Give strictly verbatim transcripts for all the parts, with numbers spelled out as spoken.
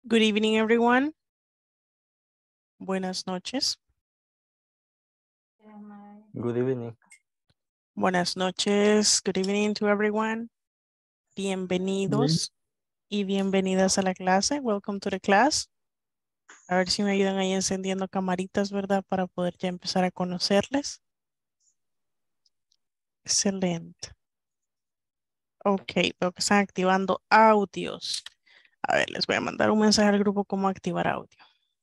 Good evening, everyone. Buenas noches. Good evening. Buenas noches. Good evening to everyone. Bienvenidos y bienvenidas a la clase. Welcome to the class. A ver si me ayudan ahí encendiendo camaritas, ¿verdad? Para poder ya empezar a conocerles. Excelente. Ok, veo que están activando audios. A ver, les voy a mandar un mensaje al grupo cómo activar audio.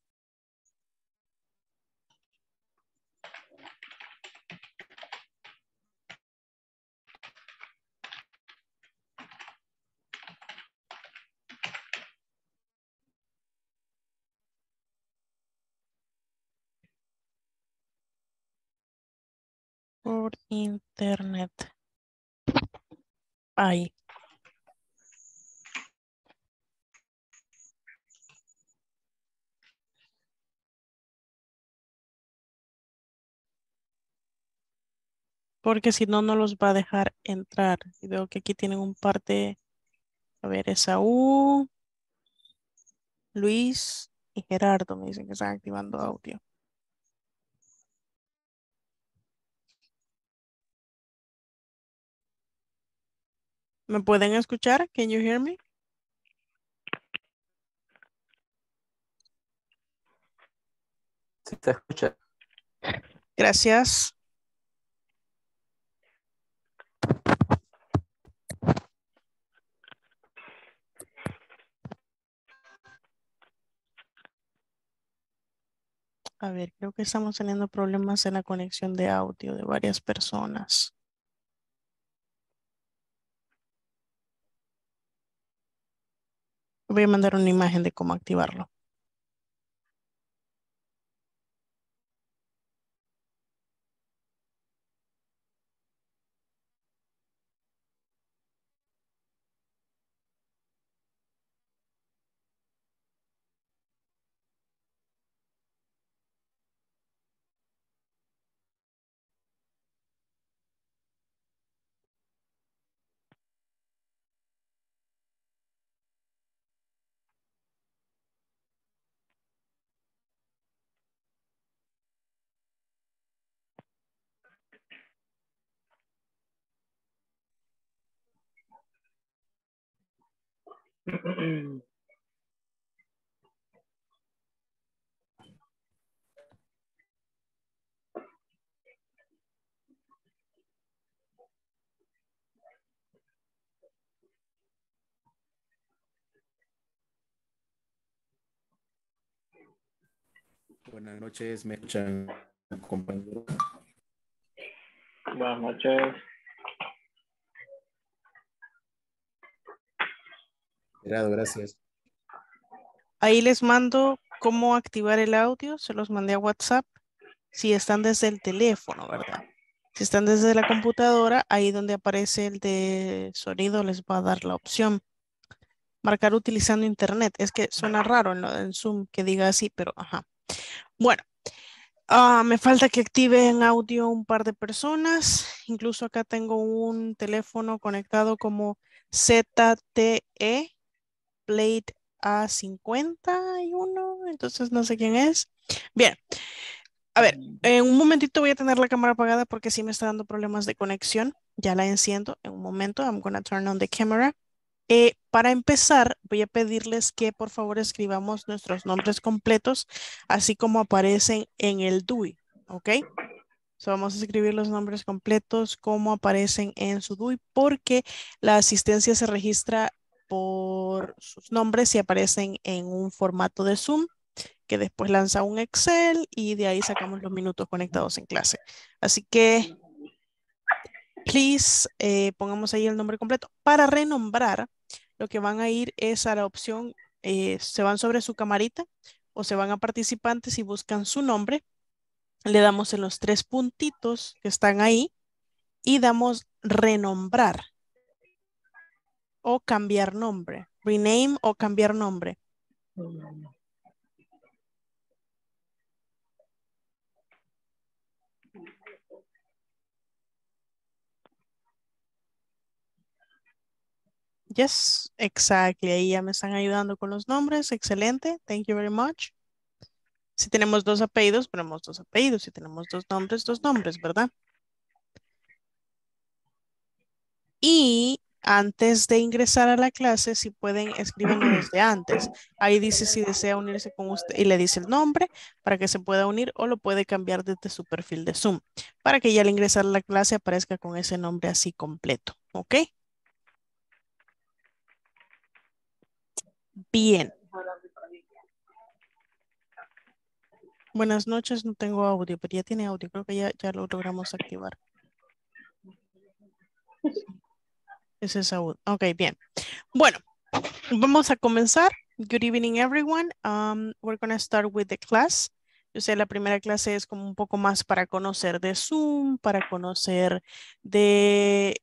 Por internet. Ahí. Porque si no, no los va a dejar entrar. Y veo que aquí tienen un par de... A ver, Esaú, Luis y Gerardo me dicen que están activando audio. ¿Me pueden escuchar? Can you hear me? Si se escucha. Gracias. A ver, creo que estamos teniendo problemas en la conexión de audio de varias personas. Voy a mandar una imagen de cómo activarlo. Buenas noches, me escuchan, compañero. Buenas noches. Gerardo, gracias. Ahí les mando cómo activar el audio. Se los mandé a WhatsApp. Si están desde el teléfono, ¿verdad? Si están desde la computadora, ahí donde aparece el de sonido les va a dar la opción. Marcar utilizando internet. Es que suena raro en, lo- en Zoom que diga así, pero ajá. Bueno, ah, me falta que activen audio un par de personas. Incluso acá tengo un teléfono conectado como Z T E Blade A cincuenta y uno. Entonces no sé quién es. Bien, a ver, en un momentito voy a tener la cámara apagada porque sí me está dando problemas de conexión. Ya la enciendo en un momento. I'm gonna turn on the camera. Eh, para empezar, voy a pedirles que por favor escribamos nuestros nombres completos, así como aparecen en el D U I, ¿ok? So, vamos a escribir los nombres completos como aparecen en su D U I, porque la asistencia se registra por sus nombres y aparecen en un formato de Zoom, que después lanza un Excel y de ahí sacamos los minutos conectados en clase. Así que, please, eh, pongamos ahí el nombre completo. Para renombrar, lo que van a ir es a la opción, eh, se van sobre su camarita o se van a participantes y buscan su nombre. Le damos en los tres puntitos que están ahí y damos renombrar o cambiar nombre. Rename o cambiar nombre. Yes, exactly. Ahí ya me están ayudando con los nombres. Excelente. Thank you very much. Si tenemos dos apellidos, ponemos dos apellidos. Si tenemos dos nombres, dos nombres, ¿verdad? Y antes de ingresar a la clase, si pueden, escríbenlo desde antes. Ahí dice si desea unirse con usted y le dice el nombre para que se pueda unir o lo puede cambiar desde su perfil de Zoom para que ya al ingresar a la clase aparezca con ese nombre así completo. ¿Ok? Bien. Buenas noches, no tengo audio, pero ya tiene audio. Creo que ya, ya lo logramos activar. Ese es audio. Ok, bien. Bueno, vamos a comenzar. Good evening, everyone. Um, we're going to start with the class. Yo sé, la primera clase es como un poco más para conocer de Zoom, para conocer de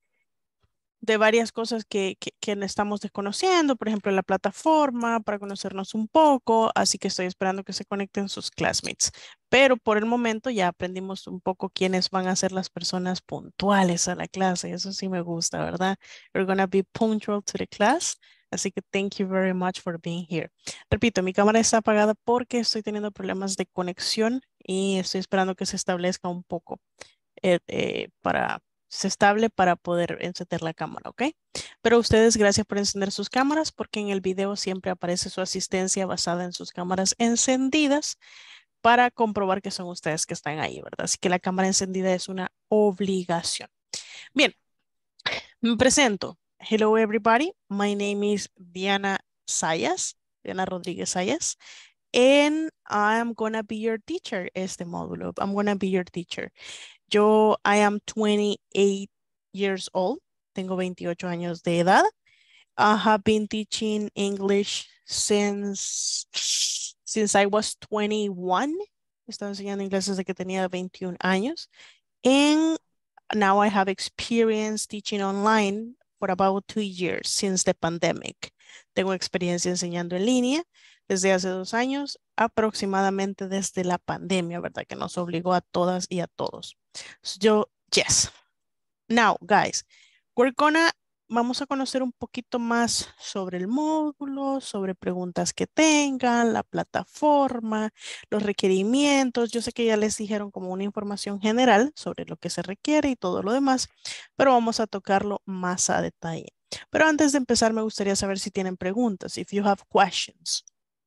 de varias cosas que, que, que estamos desconociendo, por ejemplo, la plataforma, para conocernos un poco, así que estoy esperando que se conecten sus classmates. Pero por el momento ya aprendimos un poco quiénes van a ser las personas puntuales a la clase, eso sí me gusta, ¿verdad? We're gonna be punctual to the class, así que thank you very much for being here. Repito, mi cámara está apagada porque estoy teniendo problemas de conexión y estoy esperando que se establezca un poco eh, eh, para se estable para poder encender la cámara, ¿ok? Pero ustedes, gracias por encender sus cámaras porque en el video siempre aparece su asistencia basada en sus cámaras encendidas para comprobar que son ustedes que están ahí, ¿verdad? Así que la cámara encendida es una obligación. Bien, me presento. Hello, everybody. My name is Diana Sayas, Diana Rodríguez Sayas, and I'm gonna be your teacher este módulo. I'm gonna be your teacher. Yo, I am twenty-eight years old. Tengo veintiocho años de edad. I have been teaching English since, since I was twenty-one. He estado enseñando inglés desde que tenía veintiún años. And now I have experience teaching online for about two years since the pandemic. Tengo experiencia enseñando en línea desde hace dos años, aproximadamente desde la pandemia, ¿verdad? Que nos obligó a todas y a todos. So, yo, yes. Now, guys, we're gonna, vamos a conocer un poquito más sobre el módulo, sobre preguntas que tengan, la plataforma, los requerimientos. Yo sé que ya les dijeron como una información general sobre lo que se requiere y todo lo demás, pero vamos a tocarlo más a detalle. Pero antes de empezar, me gustaría saber si tienen preguntas, if you have questions.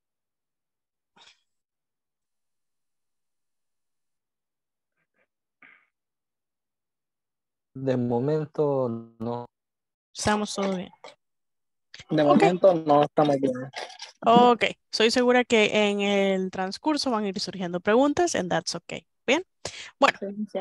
De momento no. Estamos todo bien. De Ok, momento no estamos bien. ok. Soy segura que en el transcurso van a ir surgiendo preguntas and that's okay. Bien. Bueno,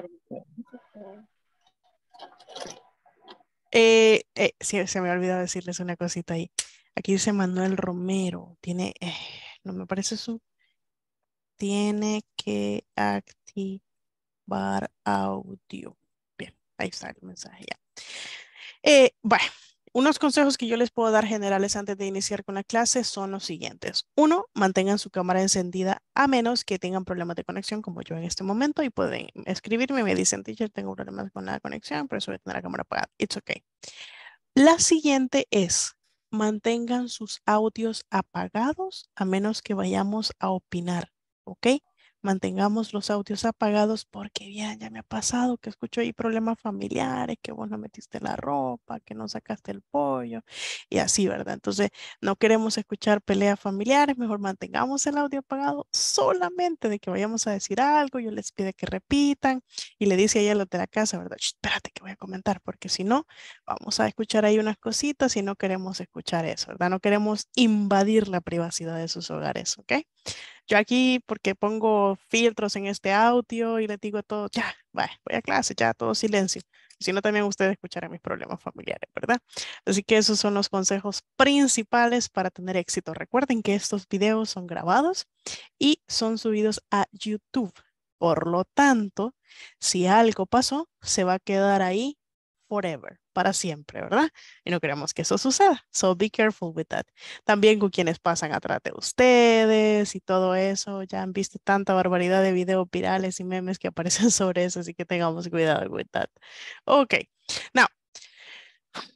eh, eh, sí, se me ha olvidado decirles una cosita ahí. Aquí dice Manuel Romero. Tiene, eh, no me parece su. Tiene que activar audio. Bien, ahí está el mensaje ya. Eh, bueno, unos consejos que yo les puedo dar generales antes de iniciar con la clase son los siguientes. Uno, mantengan su cámara encendida a menos que tengan problemas de conexión como yo en este momento y pueden escribirme y me dicen, teacher, tengo problemas con la conexión, por eso voy a tener la cámara apagada. It's okay. La siguiente es, mantengan sus audios apagados a menos que vayamos a opinar, ¿ok? Mantengamos los audios apagados porque bien, ya me ha pasado que escucho ahí problemas familiares, que vos no metiste la ropa, que no sacaste el pollo y así, ¿verdad? Entonces, no queremos escuchar peleas familiares, mejor mantengamos el audio apagado solamente de que vayamos a decir algo, yo les pido que repitan y le dice a ella los de la casa, ¿verdad? "Shh, espérate que voy a comentar porque si no, vamos a escuchar ahí unas cositas y no queremos escuchar eso, ¿verdad? No queremos invadir la privacidad de sus hogares, ¿ok? Yo aquí, porque pongo filtros en este audio y les digo todo, ya, vaya, voy a clase, ya, todo silencio. Si no, también ustedes escucharán mis problemas familiares, ¿verdad? Así que esos son los consejos principales para tener éxito. Recuerden que estos videos son grabados y son subidos a YouTube. Por lo tanto, si algo pasó, se va a quedar ahí forever, para siempre, ¿verdad? Y no queremos que eso suceda. So be careful with that. También con quienes pasan atrás de ustedes y todo eso. Ya han visto tanta barbaridad de videos virales y memes que aparecen sobre eso, así que tengamos cuidado with that. Ok. Now,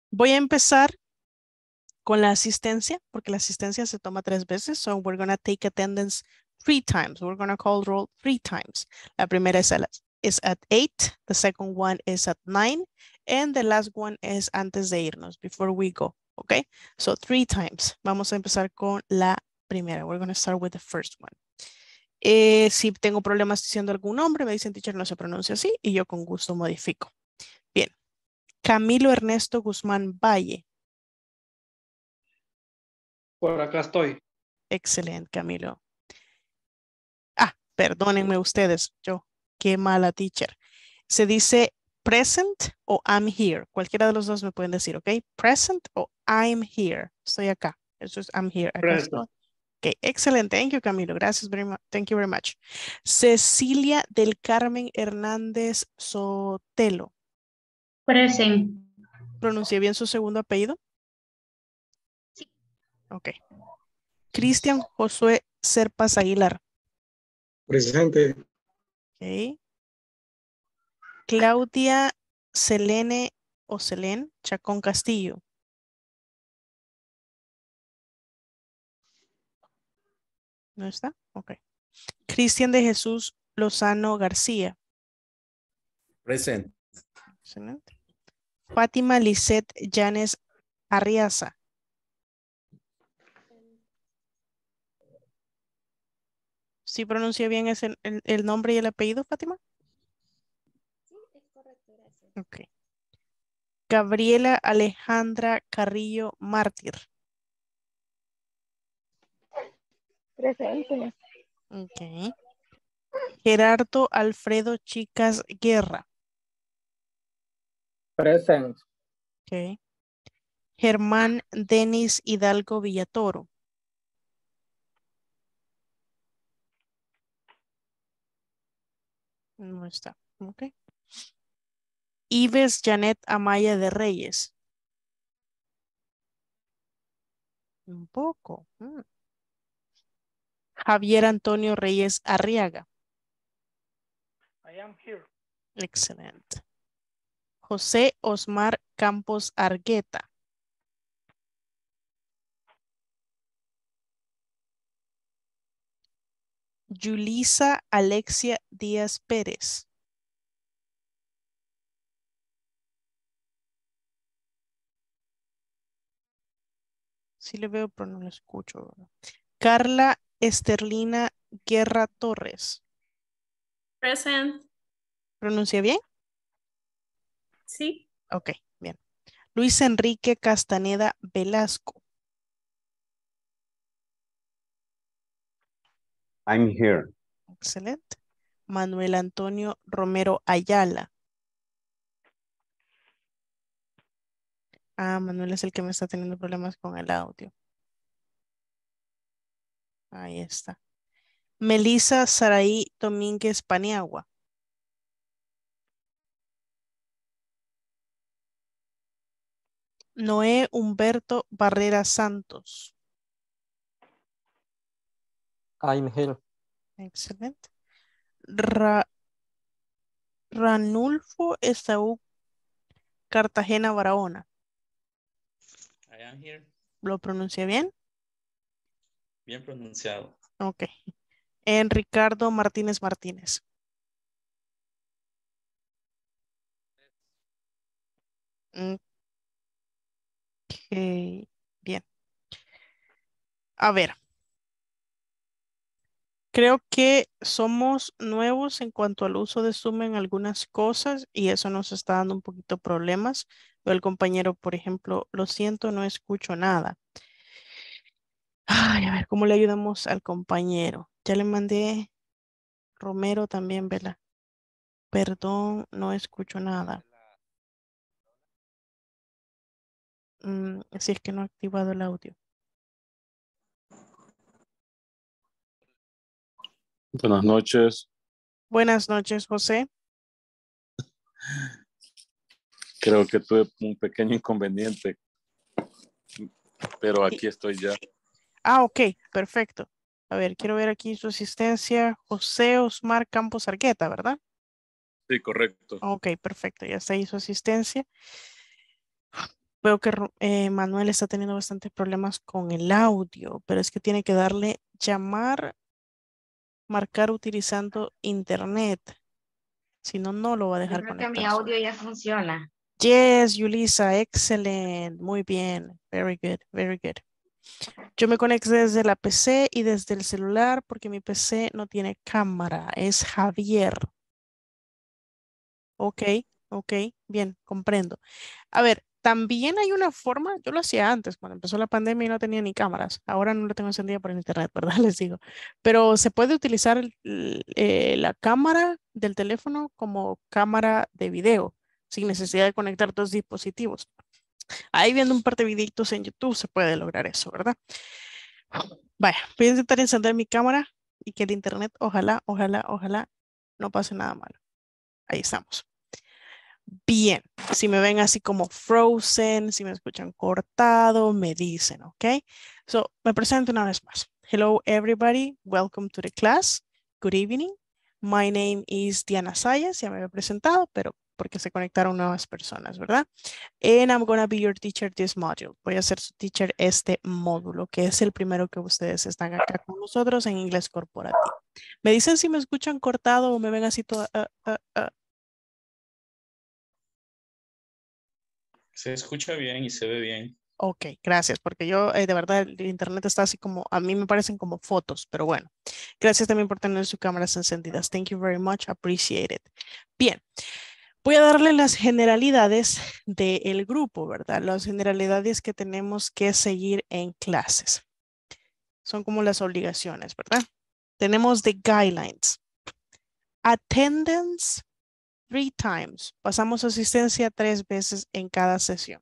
Voy a empezar con la asistencia, porque la asistencia se toma tres veces. So we're going to take attendance three times. We're going to call roll three times. La primera es, a las, is at eight. The second one is at nine. And the last one is antes de irnos, before we go. Okay? So three times. Vamos a empezar con la primera. We're going to start with the first one. Eh, si tengo problemas diciendo algún nombre, me dicen, teacher, no se pronuncia así, y yo con gusto modifico. Bien. Camilo Ernesto Guzmán Valle. Por acá estoy. Excelente, Camilo. Ah, perdónenme ustedes, yo, qué mala teacher. Se dice present o I'm here. Cualquiera de los dos me pueden decir, ¿ok? Present o I'm here. Estoy acá. Eso es I'm here. Acá Present. estoy. Ok, excelente. Thank you, Camilo. Gracias very much. Thank you very much. Cecilia del Carmen Hernández Sotelo. Present. ¿Pronuncié bien su segundo apellido? Sí. Ok. Cristian Josué Serpas Aguilar. Presente. Ok. Claudia Selene o Selén Chacón Castillo. ¿No está? Ok. Cristian de Jesús Lozano García. Present. Excelente. Fátima Lisette Llanes Arriaza. ¿Sí pronuncia bien ese, el, el nombre y el apellido, Fátima? Sí, es correcto, gracias. Ok. Gabriela Alejandra Carrillo Mártir. Presente. Ok. Gerardo Alfredo Chicas Guerra. Present. Ok. Germán Denis Hidalgo Villatoro. No está. Ok. Ives Janet Amaya de Reyes. Un poco. Mm. Javier Antonio Reyes Arriaga. I am here. Excelente. José Osmar Campos Argueta. Yulisa Alexia Díaz Pérez. Sí le veo, pero no lo escucho. Carla Esterlina Guerra Torres. Present. ¿Pronuncia bien? Sí. Ok, bien. Luis Enrique Castaneda Velasco. I'm here. Excelente. Manuel Antonio Romero Ayala. Ah, Manuel es el que me está teniendo problemas con el audio. Ahí está. Melissa Saraí Domínguez Paniagua. Noé Humberto Barrera Santos. I'm here. Excelente. Ra Ranulfo Esaú Cartagena Barahona. I am here. ¿Lo pronuncié bien? Bien pronunciado. Ok. En Ricardo Martínez Martínez. Ok. Bien. A ver. Creo que somos nuevos en cuanto al uso de Zoom en algunas cosas y eso nos está dando un poquito problemas. Veo el compañero, por ejemplo, lo siento, no escucho nada. Ay, a ver, ¿cómo le ayudamos al compañero? Ya le mandé Romero también, Vela. Perdón, no escucho nada. Mm, si es que no he activado el audio. Buenas noches. Buenas noches, José. Creo que tuve un pequeño inconveniente, pero aquí estoy ya. Ah, ok, perfecto. A ver, quiero ver aquí su asistencia. José Osmar Campos Argueta, ¿verdad? Sí, correcto. Ok, perfecto. Ya está ahí su asistencia. Veo que eh, Manuel está teniendo bastantes problemas con el audio, pero es que tiene que darle llamar, marcar utilizando internet. Si no, no lo va a Yo dejar creo que mi conectar. audio ya funciona. Yes, Yulisa, excelente. Muy bien. Very good, very good. Yo me conecté desde la P C y desde el celular porque mi P C no tiene cámara. Es Javier. Ok, ok, bien, comprendo. A ver, también hay una forma, yo lo hacía antes, cuando empezó la pandemia y no tenía ni cámaras. Ahora no lo tengo encendida por internet, ¿verdad? Les digo. Pero se puede utilizar el- el- eh, la cámara del teléfono como cámara de video, sin necesidad de conectar dos dispositivos. Ahí viendo un par de videitos en YouTube se puede lograr eso, ¿verdad? Vaya, voy a intentar encender mi cámara y que el internet, ojalá, ojalá, ojalá, no pase nada malo. Ahí estamos. Bien, si me ven así como frozen, si me escuchan cortado, me dicen, ¿ok? So, me presento una vez más. Hello, everybody. Welcome to the class. Good evening. My name is Diana Sayas. Ya me había presentado, pero porque se conectaron nuevas personas, ¿verdad? And I'm going to be your teacher this module. Voy a ser su teacher este módulo, que es el primero que ustedes están acá con nosotros en inglés corporativo. Me dicen si me escuchan cortado o me ven así todo. Uh, uh, uh. Se escucha bien y se ve bien. Ok, gracias, porque yo eh, de verdad el internet está así como, a mí me parecen como fotos, pero bueno. Gracias también por tener sus cámaras encendidas. Thank you very much, appreciate it. Bien, voy a darle las generalidades del grupo, ¿verdad? Las generalidades que tenemos que seguir en clases. Son como las obligaciones, ¿verdad? Tenemos the guidelines. Attendance three times. Pasamos asistencia tres veces en cada sesión.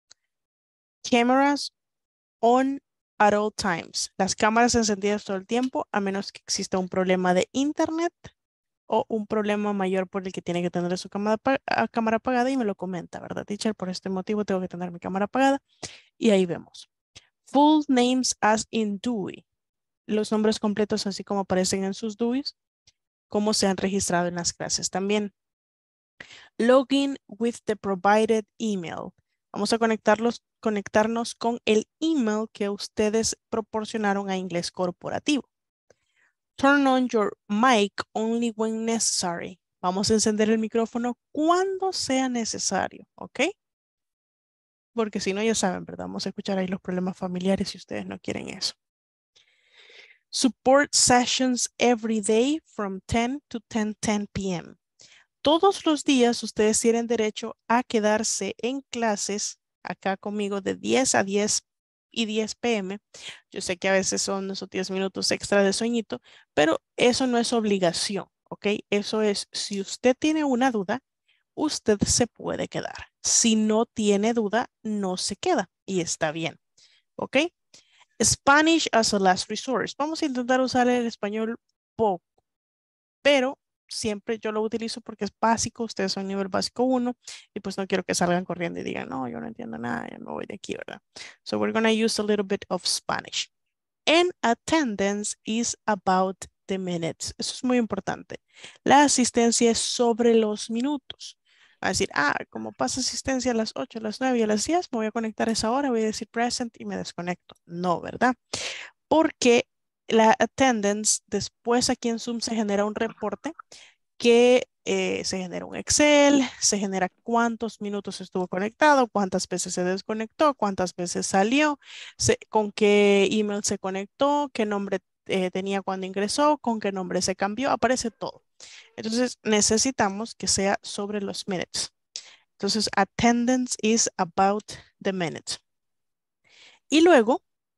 Cameras on at all times. Las cámaras encendidas todo el tiempo, a menos que exista un problema de internet o un problema mayor por el que tiene que tener su cámara, cámara apagada y me lo comenta, ¿verdad, teacher? Por este motivo tengo que tener mi cámara apagada y ahí vemos. Full names as in D U I. Los nombres completos así como aparecen en sus D U Is, como se han registrado en las clases también. Login with the provided email. Vamos a conectarlos, conectarnos con el email que ustedes proporcionaron a Inglés Corporativo. Turn on your mic only when necessary. Vamos a encender el micrófono cuando sea necesario, ¿ok? Porque si no, ya saben, ¿verdad? Vamos a escuchar ahí los problemas familiares si ustedes no quieren eso. Support sessions every day from ten to ten ten p m Todos los días ustedes tienen derecho a quedarse en clases acá conmigo de diez a diez y diez p m Yo sé que a veces son esos diez minutos extra de sueñito, pero eso no es obligación, ¿ok? Eso es, si usted tiene una duda, usted se puede quedar. Si no tiene duda, no se queda y está bien, ¿ok? Spanish as a last resource. Vamos a intentar usar el español poco, pero siempre yo lo utilizo porque es básico, ustedes son nivel básico uno y pues no quiero que salgan corriendo y digan, no, yo no entiendo nada, ya me voy de aquí, ¿verdad? So we're going to use a little bit of Spanish. And attendance is about the minutes. Eso es muy importante. La asistencia es sobre los minutos. A decir, ah, como pasa asistencia a las ocho, a las nueve y a las diez, me voy a conectar a esa hora, voy a decir present y me desconecto. No, ¿verdad? Porque la attendance, después aquí en Zoom se genera un reporte que eh, se genera un Excel, se genera cuántos minutos estuvo conectado, cuántas veces se desconectó, cuántas veces salió, se, con qué email se conectó, qué nombre eh, tenía cuando ingresó, con qué nombre se cambió, aparece todo. Entonces necesitamos que sea sobre los minutes. Entonces attendance is about the minutes. Y luego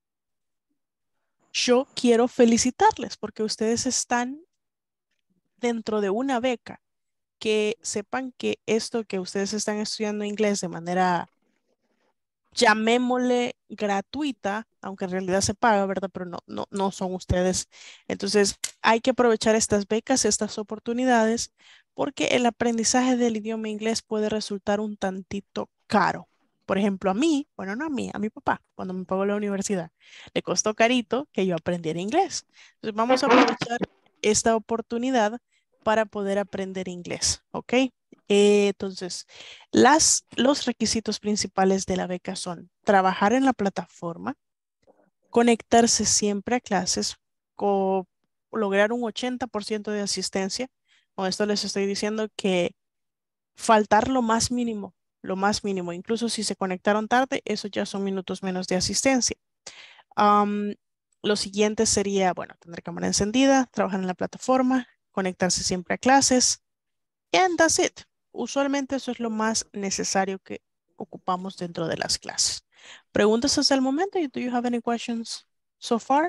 yo quiero felicitarles porque ustedes están dentro de una beca. Que sepan que esto que ustedes están estudiando inglés de manera, llamémosle gratuita, aunque en realidad se paga, ¿verdad? Pero no, no, no son ustedes. Entonces hay que aprovechar estas becas, estas oportunidades, porque el aprendizaje del idioma inglés puede resultar un tantito caro. Por ejemplo, a mí, bueno, no a mí, a mi papá, cuando me pagó la universidad, le costó carito que yo aprendiera inglés. Entonces vamos a aprovechar esta oportunidad para poder aprender inglés, ¿ok? Eh, entonces, las, los requisitos principales de la beca son trabajar en la plataforma, conectarse siempre a clases, co- lograr un ochenta por ciento de asistencia. Con esto les estoy diciendo que faltar lo más mínimo, lo más mínimo, incluso si se conectaron tarde, eso ya son minutos menos de asistencia. Um, lo siguiente sería, bueno, tener cámara encendida, trabajar en la plataforma, conectarse siempre a clases, and that's it. Usualmente eso es lo más necesario que ocupamos dentro de las clases. ¿Preguntas hasta el momento? Do you have any questions so far?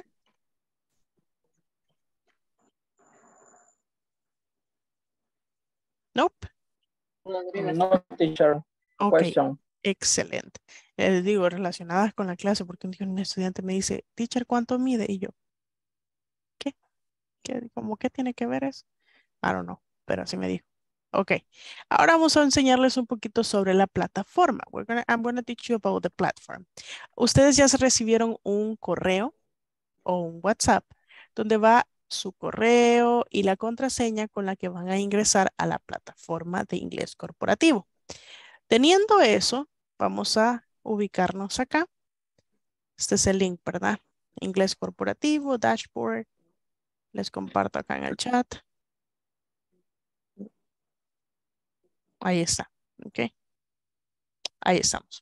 Nope. No, teacher. Ok, Question. excelente. Les digo, relacionadas con la clase, porque un día un estudiante me dice, teacher, ¿cuánto mide? Y yo, ¿qué? ¿Qué? ¿Cómo qué tiene que ver eso? I don't know, pero así me dijo. Ok, ahora vamos a enseñarles un poquito sobre la plataforma. We're gonna, I'm going to teach you about the platform. Ustedes ya se recibieron un correo o un WhatsApp donde va su correo y la contraseña con la que van a ingresar a la plataforma de inglés corporativo. Teniendo eso, vamos a ubicarnos acá. Este es el link, ¿verdad? Inglés corporativo, dashboard. Les comparto acá en el chat. Ahí está, ¿ok? Ahí estamos.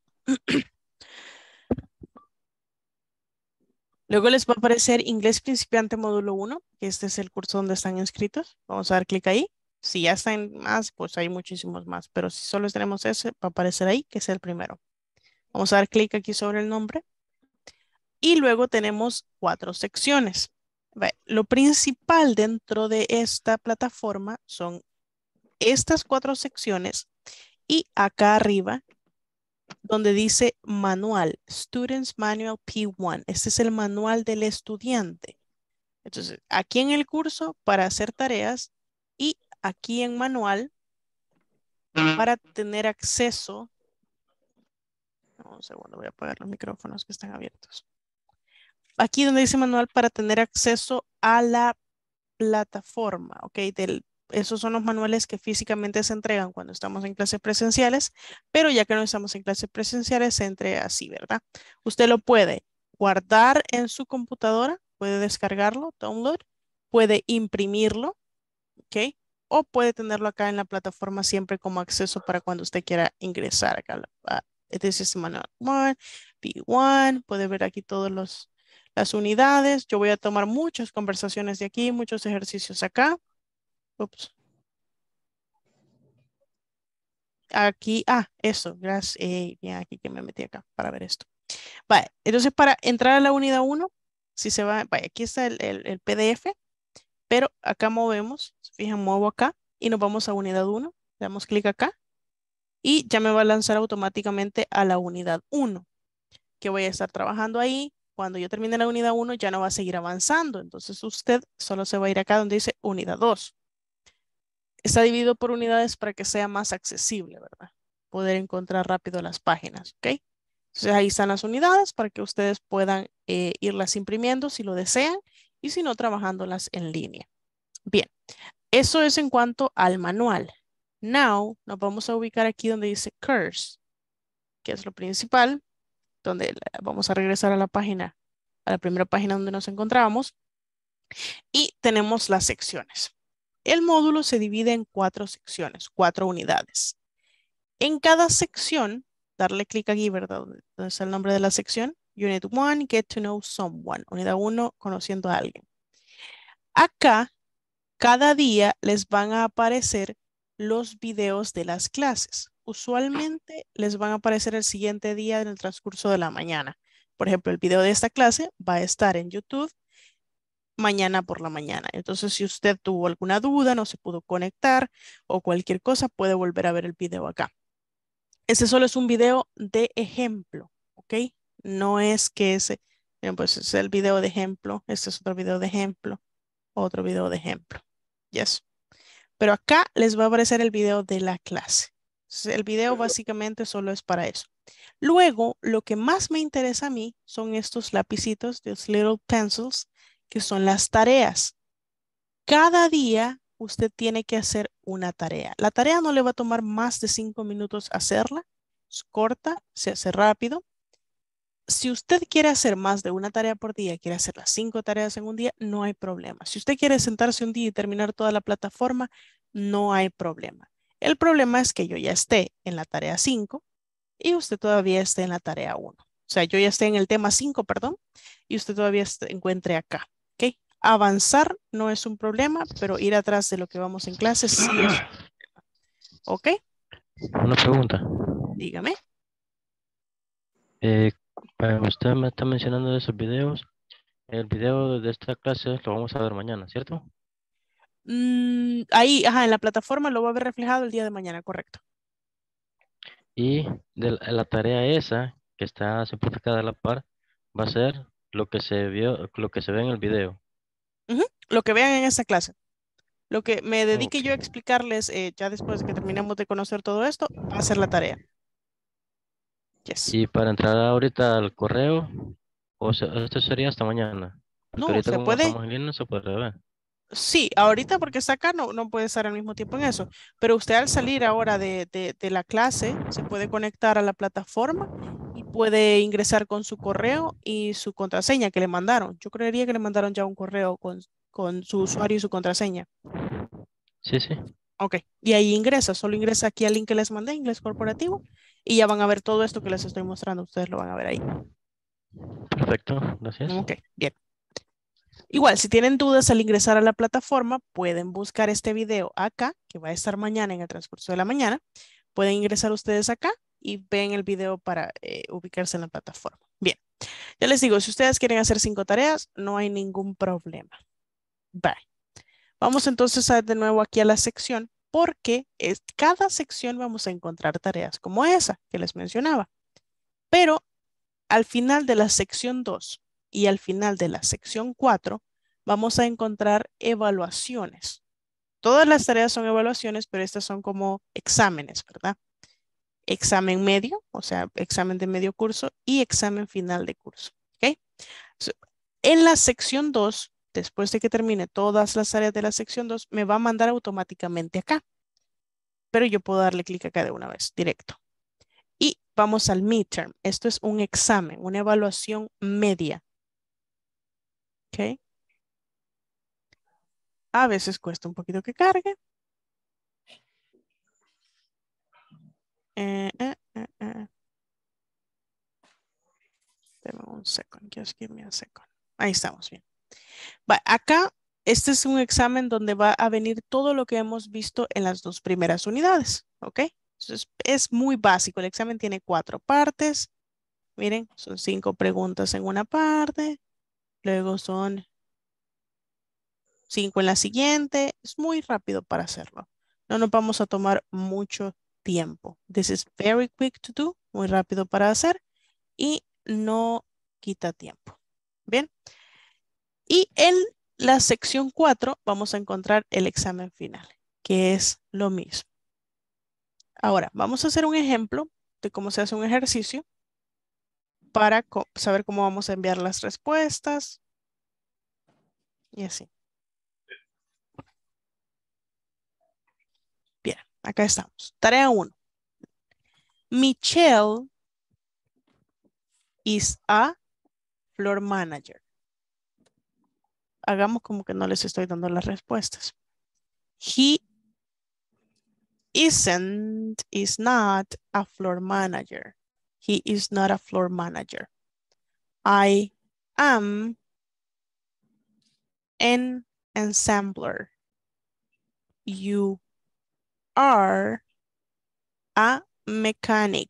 Luego les va a aparecer Inglés Principiante Módulo uno, que este es el curso donde están inscritos. Vamos a dar clic ahí. Si ya están más, pues hay muchísimos más, pero si solo tenemos ese, va a aparecer ahí, que es el primero. Vamos a dar clic aquí sobre el nombre. Y luego tenemos cuatro secciones. Lo principal dentro de esta plataforma son estas cuatro secciones y acá arriba donde dice manual, Students Manual P uno. Este es el manual del estudiante. Entonces, aquí en el curso para hacer tareas y aquí en manual para tener acceso. Un segundo, voy a apagar los micrófonos que están abiertos. Aquí donde dice manual para tener acceso a la plataforma, ¿ok? Del, esos son los manuales que físicamente se entregan cuando estamos en clases presenciales, pero ya que no estamos en clases presenciales, se entrega así, ¿verdad? Usted lo puede guardar en su computadora, puede descargarlo, download, puede imprimirlo, ¿ok? O puede tenerlo acá en la plataforma siempre como acceso para cuando usted quiera ingresar acá. Uh, this is manual one, P uno, puede ver aquí todos los las unidades. Yo voy a tomar muchas conversaciones de aquí, muchos ejercicios acá. Ups. Aquí, ah, eso, gracias. Eh, bien, aquí que me metí acá para ver esto. Vale, entonces para entrar a la unidad uno, si se va, vaya, aquí está el, el, el P D F, pero acá movemos, se fijan, muevo acá y nos vamos a unidad uno. Le damos clic acá y ya me va a lanzar automáticamente a la unidad uno, que voy a estar trabajando ahí. Cuando yo termine la unidad uno ya no va a seguir avanzando. Entonces usted solo se va a ir acá donde dice unidad dos. Está dividido por unidades para que sea más accesible, ¿verdad? Poder encontrar rápido las páginas, ¿ok? Entonces ahí están las unidades para que ustedes puedan eh, irlas imprimiendo si lo desean y si no, trabajándolas en línea. Bien, eso es en cuanto al manual. Now nos vamos a ubicar aquí donde dice Course, que es lo principal, donde vamos a regresar a la página, a la primera página donde nos encontrábamos y tenemos las secciones. El módulo se divide en cuatro secciones, cuatro unidades. En cada sección, darle clic aquí, ¿verdad? Donde está el nombre de la sección. Unit one, Get to Know Someone. Unidad uno, Conociendo a alguien. Acá, cada día les van a aparecer los videos de las clases. Usualmente les van a aparecer el siguiente día en el transcurso de la mañana. Por ejemplo, el video de esta clase va a estar en YouTube mañana por la mañana. Entonces, si usted tuvo alguna duda, no se pudo conectar o cualquier cosa, puede volver a ver el video acá. Este solo es un video de ejemplo, ¿ok? No es que ese, pues es el video de ejemplo, este es otro video de ejemplo, otro video de ejemplo. Yes. Pero acá les va a aparecer el video de la clase. Entonces, el video básicamente solo es para eso. Luego, lo que más me interesa a mí son estos lapicitos, these little pencils, que son las tareas. Cada día usted tiene que hacer una tarea. La tarea no le va a tomar más de cinco minutos hacerla. Es corta, se hace rápido. Si usted quiere hacer más de una tarea por día, quiere hacer las cinco tareas en un día, no hay problema. Si usted quiere sentarse un día y terminar toda la plataforma, no hay problema. El problema es que yo ya esté en la tarea cinco y usted todavía esté en la tarea uno. O sea, yo ya esté en el tema cinco, perdón, y usted todavía se encuentre acá. ¿Ok? Avanzar no es un problema, pero ir atrás de lo que vamos en clase sí es un problema. ¿Ok? Una pregunta. Dígame. Eh, para usted me está mencionando de esos videos. El video de esta clase lo vamos a ver mañana, ¿cierto? Mm, ahí, ajá, en la plataforma lo va a ver reflejado el día de mañana, correcto. Y de la, la tarea esa que está simplificada a la par va a ser lo que se vio, lo que se ve en el video. Ujú, lo que vean en esta clase. Lo que me dedique Ok. yo a explicarles eh, ya después de que terminemos de conocer todo esto, va a ser la tarea. Yes. Y para entrar ahorita al correo, o sea, esto sería hasta mañana. Porque No, ahorita se como puede. estamos en línea no se puede ver. Sí, ahorita porque está acá no, no puede estar al mismo tiempo en eso, pero usted al salir ahora de, de, de la clase se puede conectar a la plataforma y puede ingresar con su correo y su contraseña que le mandaron. Yo creería que le mandaron ya un correo con, con su usuario y su contraseña. Sí, sí. Ok, y ahí ingresa, solo ingresa aquí al link que les mandé, Inglés Corporativo, y ya van a ver todo esto que les estoy mostrando, ustedes lo van a ver ahí. Perfecto, gracias. Ok, bien. Igual, si tienen dudas al ingresar a la plataforma, pueden buscar este video acá, que va a estar mañana en el transcurso de la mañana. Pueden ingresar ustedes acá y ven el video para eh, ubicarse en la plataforma. Bien, ya les digo, si ustedes quieren hacer cinco tareas, no hay ningún problema. Bye. Vamos entonces a, de nuevo aquí a la sección, porque es, cada sección vamos a encontrar tareas como esa que les mencionaba. Pero al final de la sección dos y al final de la sección cuatro, vamos a encontrar evaluaciones. Todas las tareas son evaluaciones, pero estas son como exámenes, ¿verdad? Examen medio, o sea, examen de medio curso y examen final de curso. ¿Ok? So, en la sección dos, después de que termine todas las áreas de la sección dos, me va a mandar automáticamente acá. Pero yo puedo darle clic acá de una vez, directo. Y vamos al midterm. Esto es un examen, una evaluación media. ¿Ok? A veces cuesta un poquito que cargue. Eh, eh, eh, eh. Deme un second, just give me a second. Ahí estamos bien. Va, acá, este es un examen donde va a venir todo lo que hemos visto en las dos primeras unidades. ¿Ok? Entonces, es muy básico. El examen tiene cuatro partes. Miren, son cinco preguntas en una parte. Luego son cinco en la siguiente. Es muy rápido para hacerlo. No nos vamos a tomar mucho tiempo. This is very quick to do. Muy rápido para hacer. Y no quita tiempo. Bien. Y en la sección cuatro vamos a encontrar el examen final, que es lo mismo. Ahora, vamos a hacer un ejemplo de cómo se hace un ejercicio para co- saber cómo vamos a enviar las respuestas y así. Bien, acá estamos. Tarea uno. Michelle is a floor manager. Hagamos como que no les estoy dando las respuestas. He isn't, is not a floor manager. He is not a floor manager. I am an ensembler. You are a mechanic.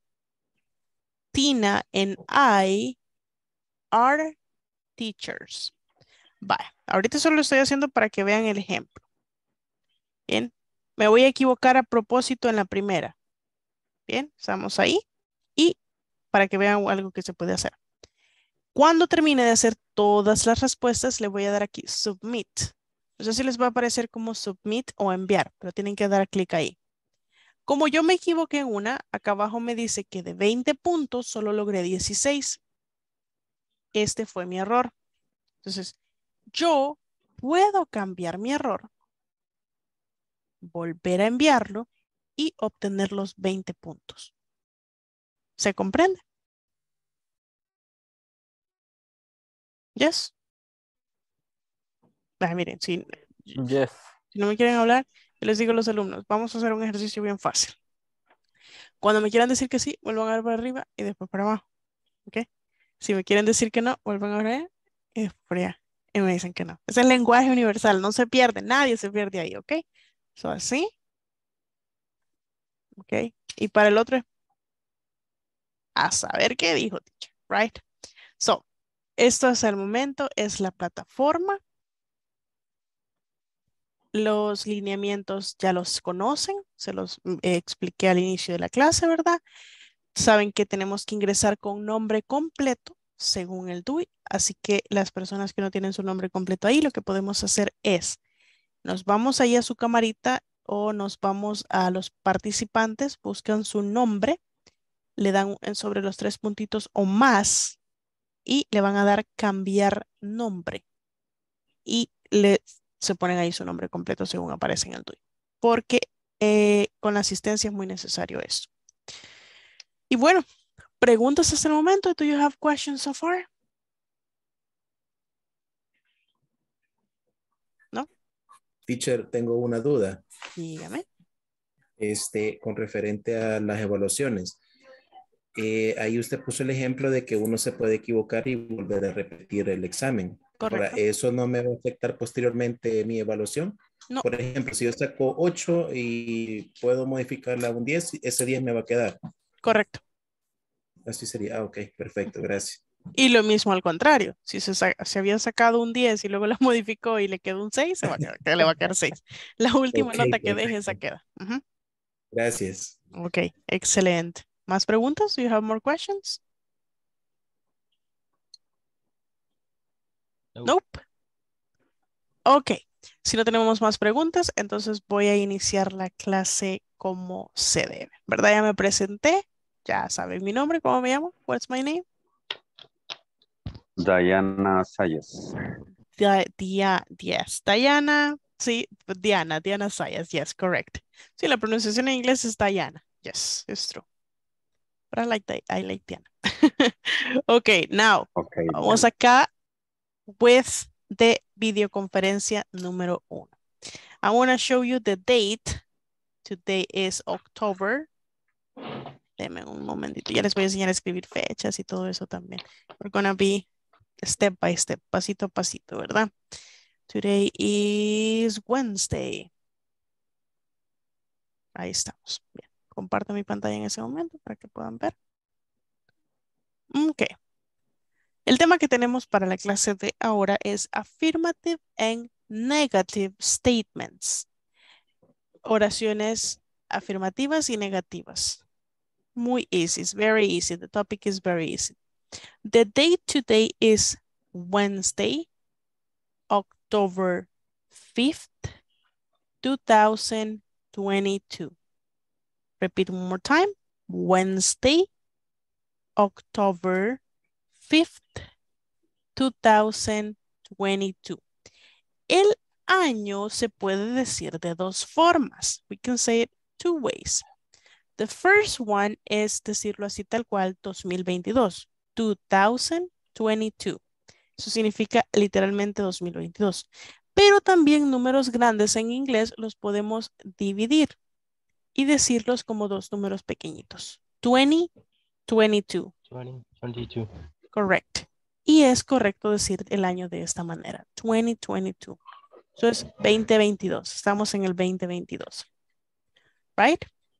Tina and I are teachers. Vale, ahorita solo lo estoy haciendo para que vean el ejemplo. Bien, me voy a equivocar a propósito en la primera. Bien, estamos ahí. Y para que vean algo que se puede hacer. Cuando termine de hacer todas las respuestas, le voy a dar aquí Submit. No sé si les va a aparecer como Submit o enviar, pero tienen que dar clic ahí. Como yo me equivoqué en una, acá abajo me dice que de veinte puntos solo logré dieciséis. Este fue mi error. Entonces, yo puedo cambiar mi error volver a enviarlo y obtener los veinte puntos. ¿Se comprende? Yes. Ah, miren, si, Yes. si no me quieren hablar, yo les digo a los alumnos, vamos a hacer un ejercicio bien fácil. Cuando me quieran decir que sí, vuelvan a ver para arriba y después para abajo. ¿Ok? Si me quieren decir que no, vuelvan a ver allá y después para allá. Y me dicen que no. Es el lenguaje universal, no se pierde, nadie se pierde ahí, ¿ok? So, así. ¿Ok? Y para el otro es a saber qué dijo, teacher, right? So, esto hasta el momento es la plataforma. Los lineamientos ya los conocen, se los mm, eh, expliqué al inicio de la clase, ¿verdad? Saben que tenemos que ingresar con nombre completo según el D O I, así que las personas que no tienen su nombre completo ahí, lo que podemos hacer es, nos vamos ahí a su camarita o nos vamos a los participantes, buscan su nombre, le dan en sobre los tres puntitos o más y le van a dar cambiar nombre y le se ponen ahí su nombre completo según aparece en el D O I, porque eh, con la asistencia es muy necesario esto. Y bueno, preguntas hasta el momento. Do you have questions so far? ¿No? Teacher, tengo una duda. Dígame. Este, con referente a las evaluaciones. Eh, ahí usted puso el ejemplo de que uno se puede equivocar y volver a repetir el examen. Ahora, Correcto. ¿eso no me va a afectar posteriormente mi evaluación? No. Por ejemplo, si yo saco ocho y puedo modificarla a un diez, ese diez me va a quedar. Correcto. Así sería. Ah, ok, perfecto, gracias. Y lo mismo al contrario. Si se, sa- se había sacado un diez y luego la modificó y le quedó un seis, se va a quedar, que le va a quedar seis. La última Ok, nota que deje, perfecto. esa queda. Ujú. Gracias. Ok, excelente. ¿Más preguntas? Do you have more questions? No. Nope. Ok, si no tenemos más preguntas, entonces voy a iniciar la clase como se debe. ¿Verdad? Ya me presenté. Ya saben mi nombre, ¿cómo me llamo? What's my name? Diana Sayas. Dia, Dia, yes. Diana, sí, Diana, Diana Sayas, yes, correct. Sí, la pronunciación en inglés es Diana. Yes, it's true. But I like, Di- I like Diana. Okay, now, Okay. vamos acá with the videoconferencia número uno. I want to show you the date. Today is October. Deme un momentito. Ya les voy a enseñar a escribir fechas y todo eso también. We're gonna be step by step, pasito a pasito, ¿verdad? Today is Wednesday. Ahí estamos. Bien. Comparto mi pantalla en ese momento para que puedan ver. Ok. El tema que tenemos para la clase de ahora es affirmative and negative statements. Oraciones afirmativas y negativas. Muy easy. It's very easy. The topic is very easy. The date today is Wednesday, October fifth, two thousand twenty-two. Repeat one more time. Wednesday, October fifth, two thousand twenty-two. El año se puede decir de dos formas. We can say it two ways. The first one es decirlo así tal cual, dos mil veintidós, two thousand twenty-two. Eso significa literalmente dos mil veintidós. Pero también números grandes en inglés los podemos dividir y decirlos como dos números pequeñitos. veinte, veintidós. veinte, veintidós. Correct. Y es correcto decir el año de esta manera. veinte veintidós. Eso es veinte veintidós. Estamos en el veinte veintidós. Right?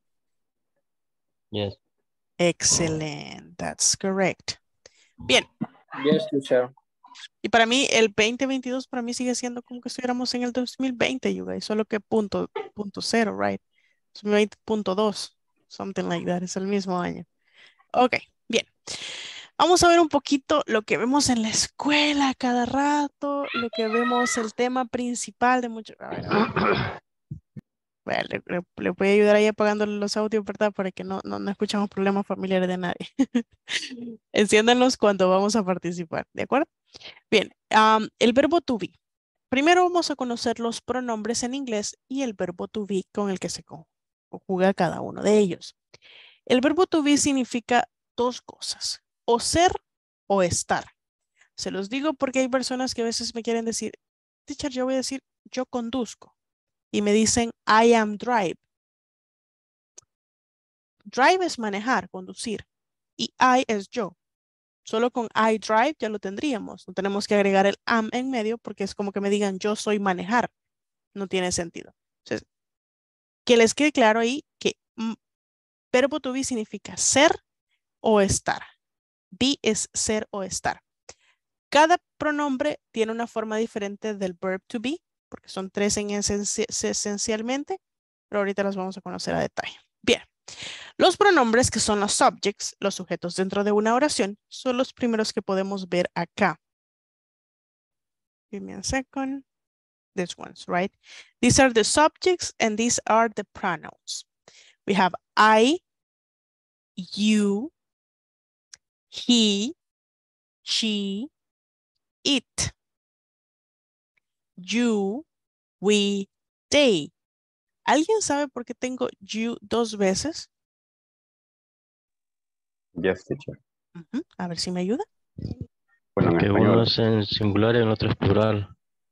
Yes. Excellent. That's correct. Bien. Yes, teacher. Y para mí, el veinte veintidós para mí sigue siendo como que estuviéramos en el dos mil veinte, you guys. Solo que punto, punto cero, right? dos mil veinte punto dos. Something like that. Es el mismo año. Ok, bien. Vamos a ver un poquito lo que vemos en la escuela cada rato, lo que vemos, el tema principal de muchos. A ver, a ver. Bueno, le, le- le voy a ayudar ahí apagándole los audios, ¿verdad? Para que no, no, no escuchamos problemas familiares de nadie. Enciéndanlos cuando vamos a participar, ¿de acuerdo? Bien, am, el verbo to be. Primero vamos a conocer los pronombres en inglés y el verbo to be con el que se conjuga cada uno de ellos. El verbo to be significa dos cosas, o ser o estar. Se los digo porque hay personas que a veces me quieren decir, teacher, yo voy a decir, yo conduzco. Y me dicen, I am drive. Drive es manejar, conducir. Y I es yo. Solo con I drive ya lo tendríamos. No tenemos que agregar el am en medio porque es como que me digan yo soy manejar. No tiene sentido. Entonces, que les quede claro ahí que mm, verbo to be significa ser o estar. Be es ser o estar. Cada pronombre tiene una forma diferente del verb to be, porque son tres en esenci esencialmente, pero ahorita las vamos a conocer a detalle. Bien, los pronombres que son los subjects, los sujetos dentro de una oración, son los primeros que podemos ver acá. Give me a second. These ones, right? These are the subjects and these are the pronouns. We have I, you, he, she, it, you, we, they. ¿Alguien sabe por qué tengo you dos veces? Yes, teacher. Uh-huh. A ver si me ayuda. Bueno, en Porque español. uno es en singular y el otro es plural.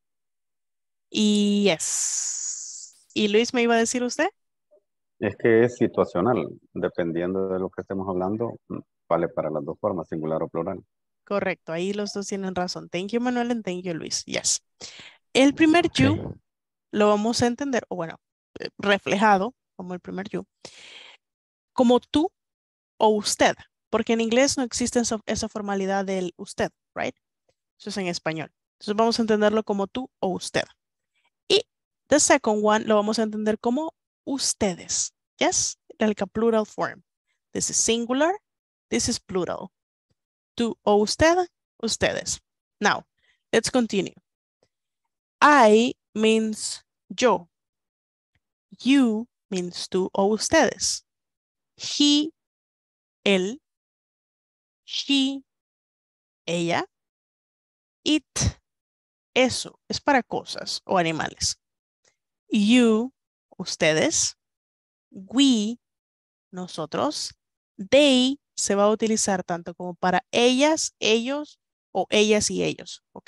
Y yes. ¿Y Luis me iba a decir usted? Es que es situacional. Dependiendo de lo que estemos hablando, vale para las dos formas, singular o plural. Correcto, ahí los dos tienen razón. Thank you, Manuel, and thank you, Luis. Yes. El primer Ok. you lo vamos a entender, o bueno, eh, reflejado como el primer you, como tú o usted, porque en inglés no existe esa, esa formalidad del usted, right? Eso es en español. Entonces vamos a entenderlo como tú o usted. Y the second one lo vamos a entender como ustedes. Yes, like a plural form. This is singular, this is plural. Tú o usted, ustedes. Now, let's continue. I means yo. You means tú o ustedes. He, él. She, ella. It, eso, es para cosas o animales. You, ustedes. We, nosotros. They se va a utilizar tanto como para ellas, ellos o ellas y ellos, ¿ok?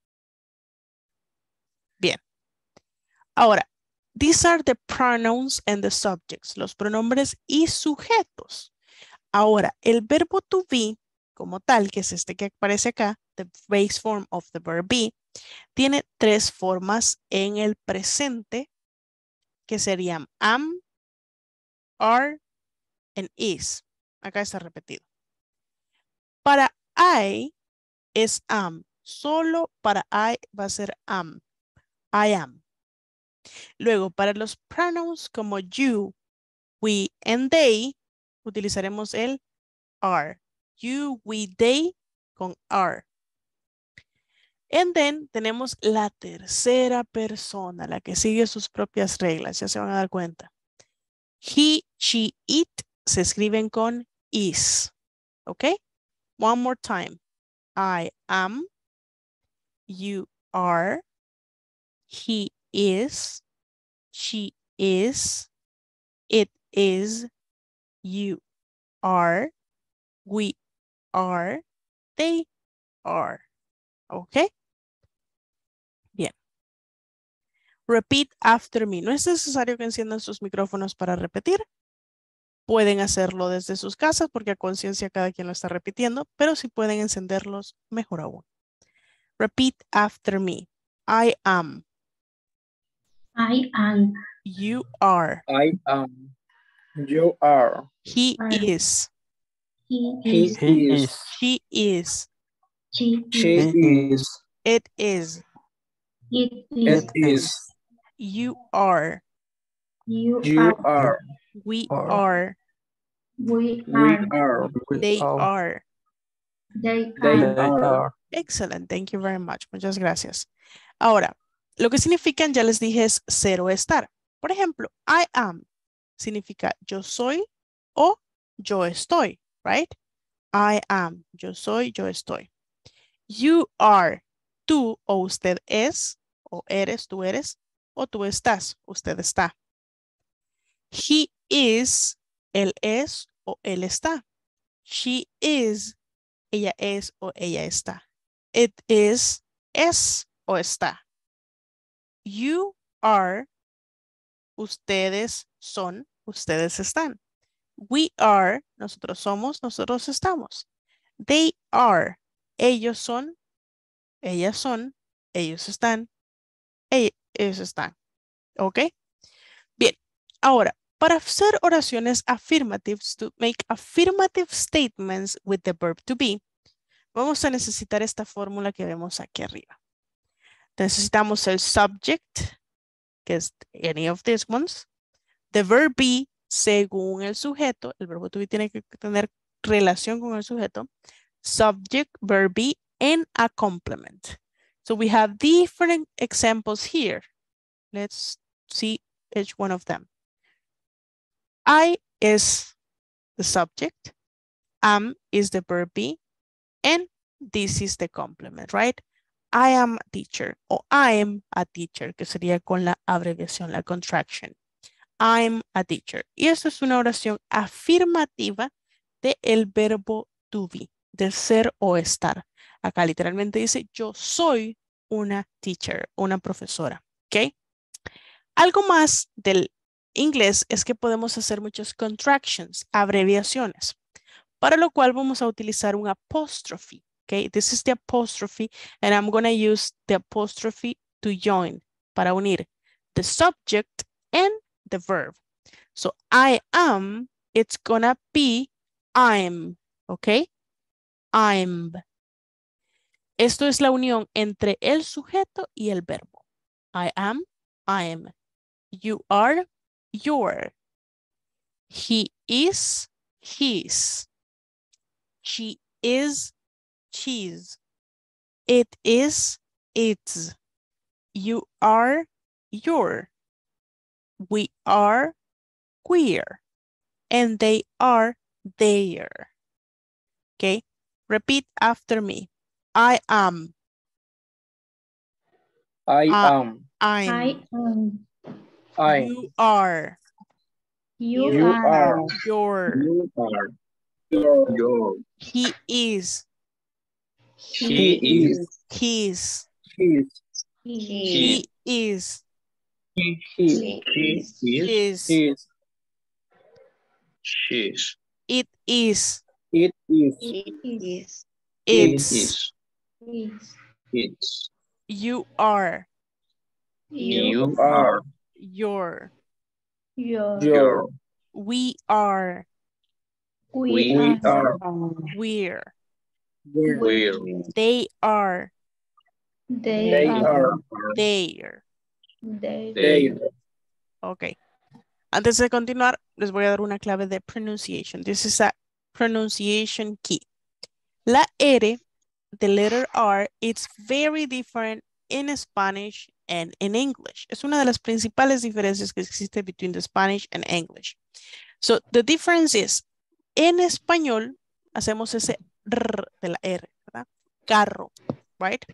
Bien. Ahora, these are the pronouns and the subjects, los pronombres y sujetos. Ahora, el verbo to be, como tal, que es este que aparece acá, the base form of the verb be, tiene tres formas en el presente, que serían am, are, and is. Acá está repetido. Para I es am. Solo para I va a ser am. I am. Luego, para los pronouns como you, we, and they, utilizaremos el are. You, we, they con are. And then tenemos la tercera persona, la que sigue sus propias reglas. Ya se van a dar cuenta. He, she, it se escriben con is. ¿Ok? One more time. I am. You are. He is. She is. It is. You are. We are. They are. ¿Ok? Bien. Repeat after me. No es necesario que enciendan sus micrófonos para repetir. Pueden hacerlo desde sus casas porque a conciencia cada quien lo está repitiendo, pero si pueden encenderlos, mejor aún. Repeat after me. I am. I am. You are. I am. You are. He Are. is. He He is. is. is. She is. She She is. is. It is. It is. It is. You are. You, You are. are. We Are. are. We We are. are. We They are. are. They They are. They are. are. Excellent. Thank you very much. Muchas gracias. Ahora, lo que significan, ya les dije, es ser o estar. Por ejemplo, I am significa yo soy o yo estoy, right? I am, yo soy, yo estoy. You are, tú o usted es o eres, tú eres, o tú estás, usted está. He is, él es o él está. She is, ella es o ella está. It is, es o está. You are, ustedes son, ustedes están. We are, nosotros somos, nosotros estamos. They are, ellos son, ellas son, ellos están, e- ellos están. ¿Ok? Bien, ahora, para hacer oraciones affirmatives, to make affirmative statements with the verb to be, vamos a necesitar esta fórmula que vemos aquí arriba. Necesitamos el subject, que es any of these ones. The verb be, según el sujeto, el verbo to be tiene que tener relación con el sujeto. Subject, verb be, and a complement. So we have different examples here. Let's see each one of them. I is the subject. Am is the verb be. And this is the complement, right? I am a teacher o I am a teacher, que sería con la abreviación, la contraction. I'm a teacher. Y esto es una oración afirmativa de el verbo to be, de ser o estar. Acá literalmente dice, yo soy una teacher, una profesora. ¿Ok? Algo más del inglés es que podemos hacer muchas contractions, abreviaciones, para lo cual vamos a utilizar un apostrophe. Okay, this is the apostrophe, and I'm going to use the apostrophe to join, para unir the subject and the verb. So I am, it's gonna be I'm, okay? I'm. Esto es la unión entre el sujeto y el verbo. I am, I'm. You are, you're. He is, he's. She is, she's. It is, it's. You are, you're. We are, we're. And they are, they're. Okay, repeat after me. I am. I I- am. I'm. I am. I. You are. You, You are. are. You're. You are. Your. Your. He is. He is. He's. His. He, He is. He. he He is. is. Is. His. She's. It is. It is. He is. It It's. is. Is. It's. You are. You, You are. are. You're. your, Your. We are. we, We We are. are. We're. We're. We're. They are. They, They are. are. They're. They, They. Ok. Antes de continuar, les voy a dar una clave de pronunciation. This is a pronunciation key. La R, the letter R, it's very different in Spanish and in English. Es una de las principales diferencias que existe between the Spanish and English. So, the difference is, en español, hacemos ese R de la R, ¿verdad? Carro, right?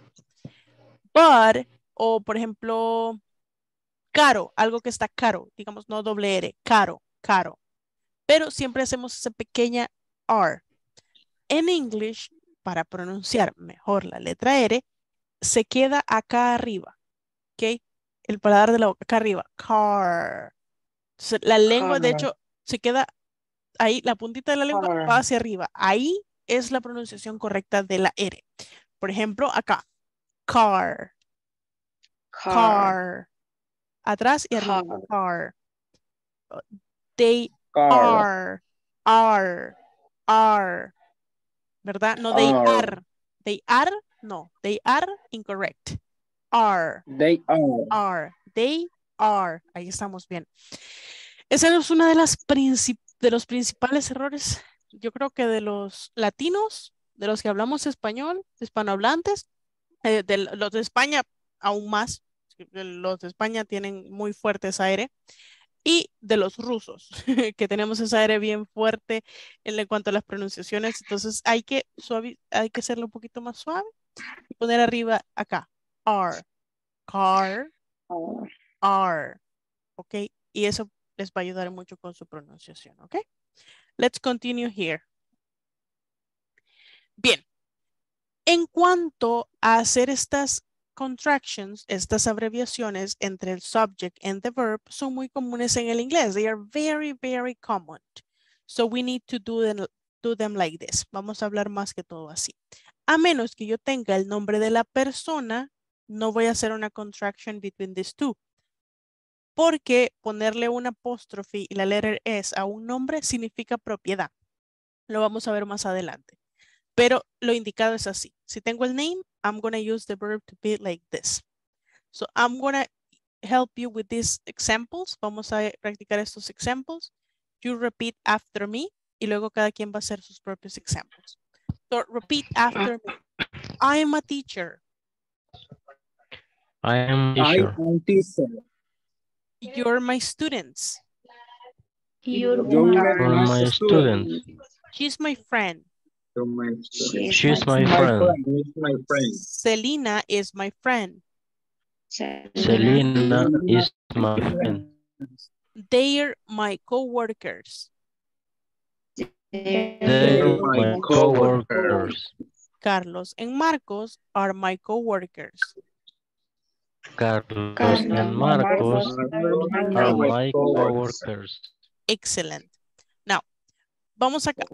But, o por ejemplo, caro, algo que está caro, digamos no doble R, caro, caro. Pero siempre hacemos esa pequeña R. En English, para pronunciar mejor la letra R, se queda acá arriba, ¿ok? El paladar de la boca, acá arriba, car. Entonces, la lengua, de Car. hecho, se queda ahí, la puntita de la lengua Car. va hacia arriba. Ahí es la pronunciación correcta de la R. Por ejemplo, acá, car, Car. car. Atrás y arriba, car. They Car. are, are, are. ¿Verdad? No, they Are. are. They are, no. They are, incorrect. Are, They are. are. They are. Ahí estamos bien. Ese es uno de, las princip- de los principales errores, yo creo que de los latinos, de los que hablamos español, hispanohablantes, eh, de los de España aún más. Los de España tienen muy fuerte esa R. Y de los rusos, que tenemos esa R bien fuerte en cuanto a las pronunciaciones. Entonces hay que, suavi hay que hacerlo un poquito más suave y poner arriba acá, are. car, Are. are. ¿Ok? Y eso les va a ayudar mucho con su pronunciación. ¿Ok? Let's continue here. Bien. En cuanto a hacer estas contractions, estas abreviaciones entre el subject and the verb son muy comunes en el inglés. They are very, very common. So we need to do them, do them like this. Vamos a hablar más que todo así. A menos que yo tenga el nombre de la persona, no voy a hacer una contraction between these two. Porque ponerle un apóstrofe y la letter S a un nombre significa propiedad. Lo vamos a ver más adelante. Pero lo indicado es así. Si tengo el name, I'm going to use the verb to be like this. So I'm going to help you with these examples. Vamos a practicar estos examples. You repeat after me y luego cada quien va a hacer sus propios examples. So repeat after me. I am a teacher. I am I teacher. am teacher. You're my students. You're You're my, For my my student. student. She's my friend. You're my student. she's She's my, my My friend. friend. Is my friend. Selena is my friend. Selena. Selena is my friend. They're my co-workers. They're They're my my co-workers. coworkers. Carlos and Marcos are my co-workers. Carlos Carlos and and Marcos Marcos are my my coworkers. co-workers. Excellent. Now, vamos acá.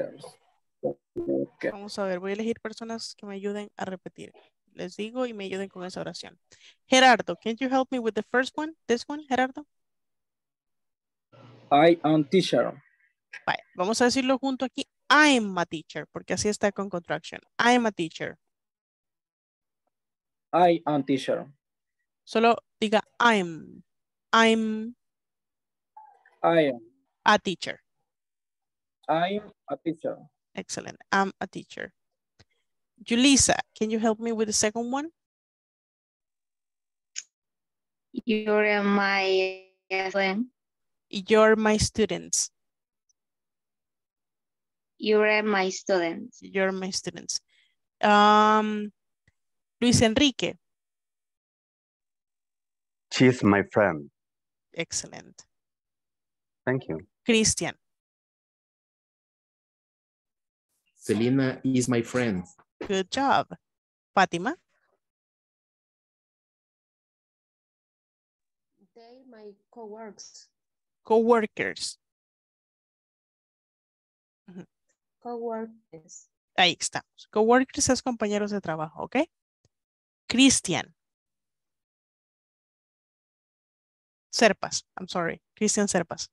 Okay. Vamos a ver, voy a elegir personas que me ayuden a repetir. Les digo y me ayuden con esa oración. Gerardo, can you help me with the first one? This one, Gerardo. I am teacher. Vaya, vamos a decirlo junto aquí. I am a teacher, porque así está con contraction. I am a teacher. I am teacher. Solo diga I'm. I'm I am. a teacher. I am a teacher. Excellent. I'm a teacher. Julissa, can you help me with the second one? You're my student. You're my students. You're my student. You're my students. Um, Luis Enrique. She's my friend. Excellent. Thank you. Christian. Selena is my friend. Good job. Fatima. They my co-workers. Co-workers. Ujú. Co-workers. Ahí estamos. Co-workers es compañeros de trabajo, ¿ok? Christian. Serpas. I'm sorry. Christian Serpas.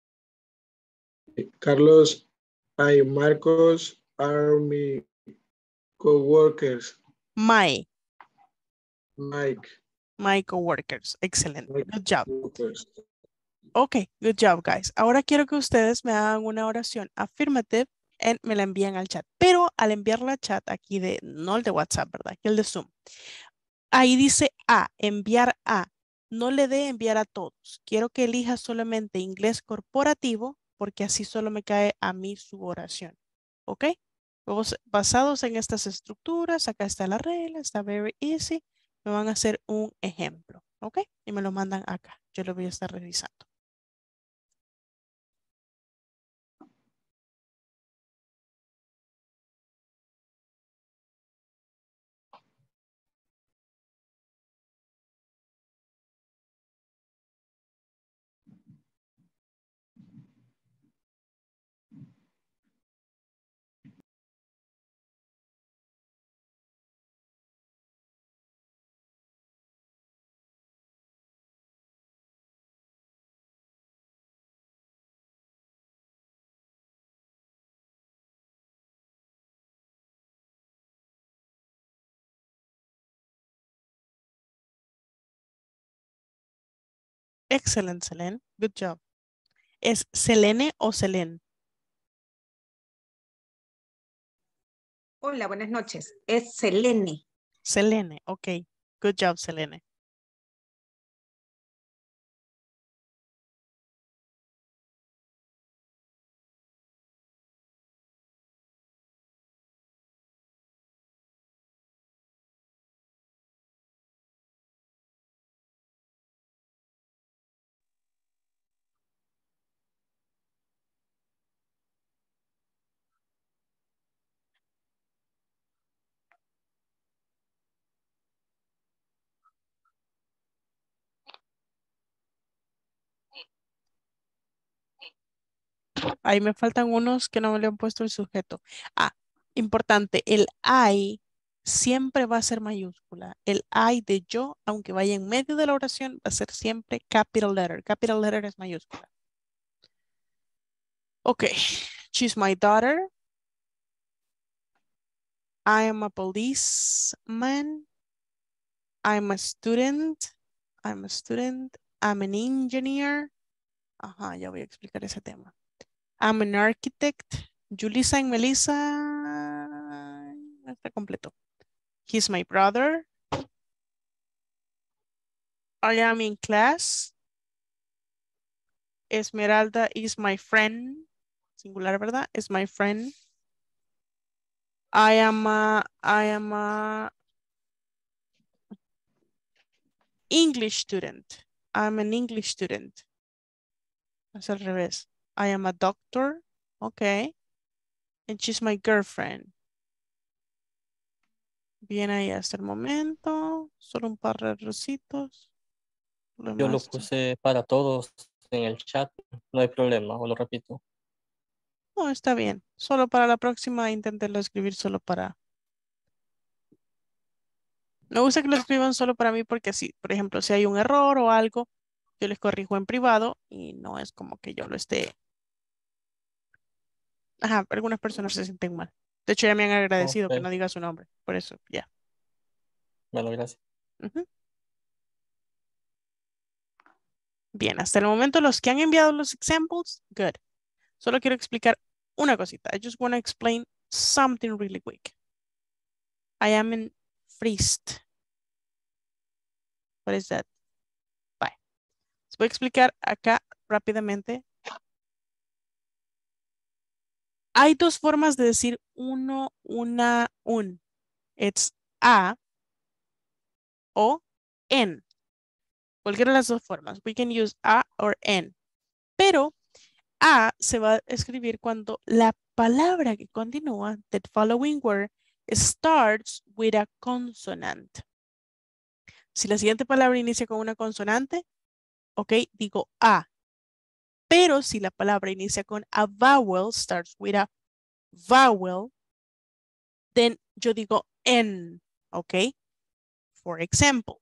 Carlos, I, Marcos are my co-workers. My. Mike. My co-workers. Excellent. Mike Good job. co-workers. Ok, good job, guys. Ahora quiero que ustedes me hagan una oración affirmative y me la envíen al chat. Pero al enviarla al chat aquí de, no el de WhatsApp, ¿verdad? Aquí el de Zoom. Ahí dice a, enviar a. No le dé enviar a todos. Quiero que elija solamente inglés corporativo porque así solo me cae a mí su oración. ¿Ok? Vamos, basados en estas estructuras, acá está la regla, está very easy. Me van a hacer un ejemplo. ¿Ok? Y me lo mandan acá. Yo lo voy a estar revisando. Excellent, Selene. Good job. ¿Es Selene o Selene? Hola, buenas noches. Es Selene. Selene, ok. Good job, Selene. Ahí me faltan unos que no me le han puesto el sujeto. Ah, importante, el I siempre va a ser mayúscula. El I de yo, aunque vaya en medio de la oración, va a ser siempre capital letter. Capital letter es mayúscula. Ok, she's my daughter. I am a policeman. I'm a student. I'm a student. I'm an engineer. Ajá, ya voy a explicar ese tema. I'm an architect. Julissa and Melissa. No está completo. He's my brother. I am in class. Esmeralda is my friend. Singular, ¿verdad? Is my friend. I am a, I am a English student. I'm an English student. Es al revés. I am a doctor. Okay. And she's my girlfriend. Bien ahí hasta el momento. Solo un par de errorcitos. Lo Yo lo demás- puse para todos en el chat. No hay problema, o lo repito. No, está bien. Solo para la próxima inténtenlo escribir solo para... Me gusta que lo escriban solo para mí porque si, por ejemplo, si hay un error o algo, yo les corrijo en privado y no es como que yo lo esté... Ajá, algunas personas se sienten mal. De hecho, ya me han agradecido que Ok. no diga su nombre. Por eso, ya. Bueno, gracias. Ujú. Bien, hasta el momento los que han enviado los examples, good. Solo quiero explicar una cosita. I just want to explain something really quick. I am in freezed. What is that? Bye. Les voy a explicar acá rápidamente. Hay dos formas de decir uno, una, un. It's a o en. Cualquiera de las dos formas. We can use a or en. Pero a se va a escribir cuando la palabra que continúa, the following word, starts with a consonant. Si la siguiente palabra inicia con una consonante, ok, digo a. Pero si la palabra inicia con a vowel, starts with a vowel, then yo digo en, ok. For example,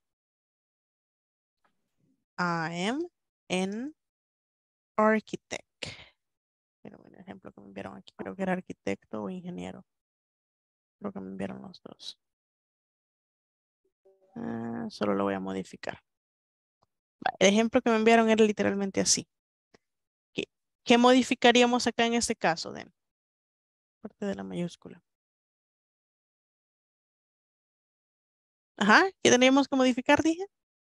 I am an architect. Pero un ejemplo que me enviaron aquí, creo que era arquitecto o ingeniero. Creo que me enviaron los dos. Ah, solo lo voy a modificar. Va, el ejemplo que me enviaron era literalmente así. ¿Qué, qué modificaríamos acá en este caso, Den? Parte de la mayúscula. Ajá, ¿qué tendríamos que modificar, dije?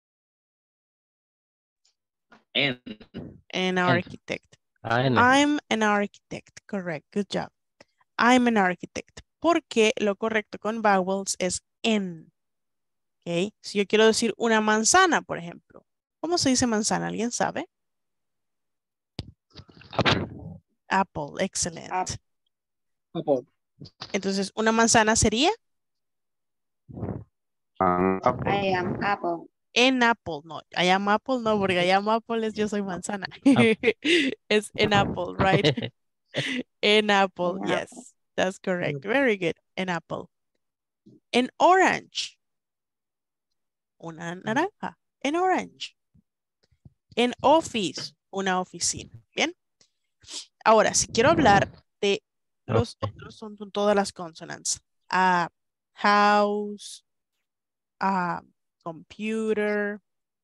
En. An architect. A N. I'm an architect. Correct. Good job. I'm an architect. Porque lo correcto con vowels es en. ¿Ok? Si yo quiero decir una manzana, por ejemplo. ¿Cómo se dice manzana? ¿Alguien sabe? Apple. Apple. Excellent. Apple. Entonces, ¿una manzana sería? An apple. I am apple. En Apple. No, I am Apple. No, porque I am Apple es yo soy manzana. Es en Apple, right? En Apple. En Yes. That's correct. Very good. En Apple. En orange. Una naranja. En orange. En office. Una oficina. Bien. Ahora, si quiero hablar de los otros, son todas las consonants. A house. A computer.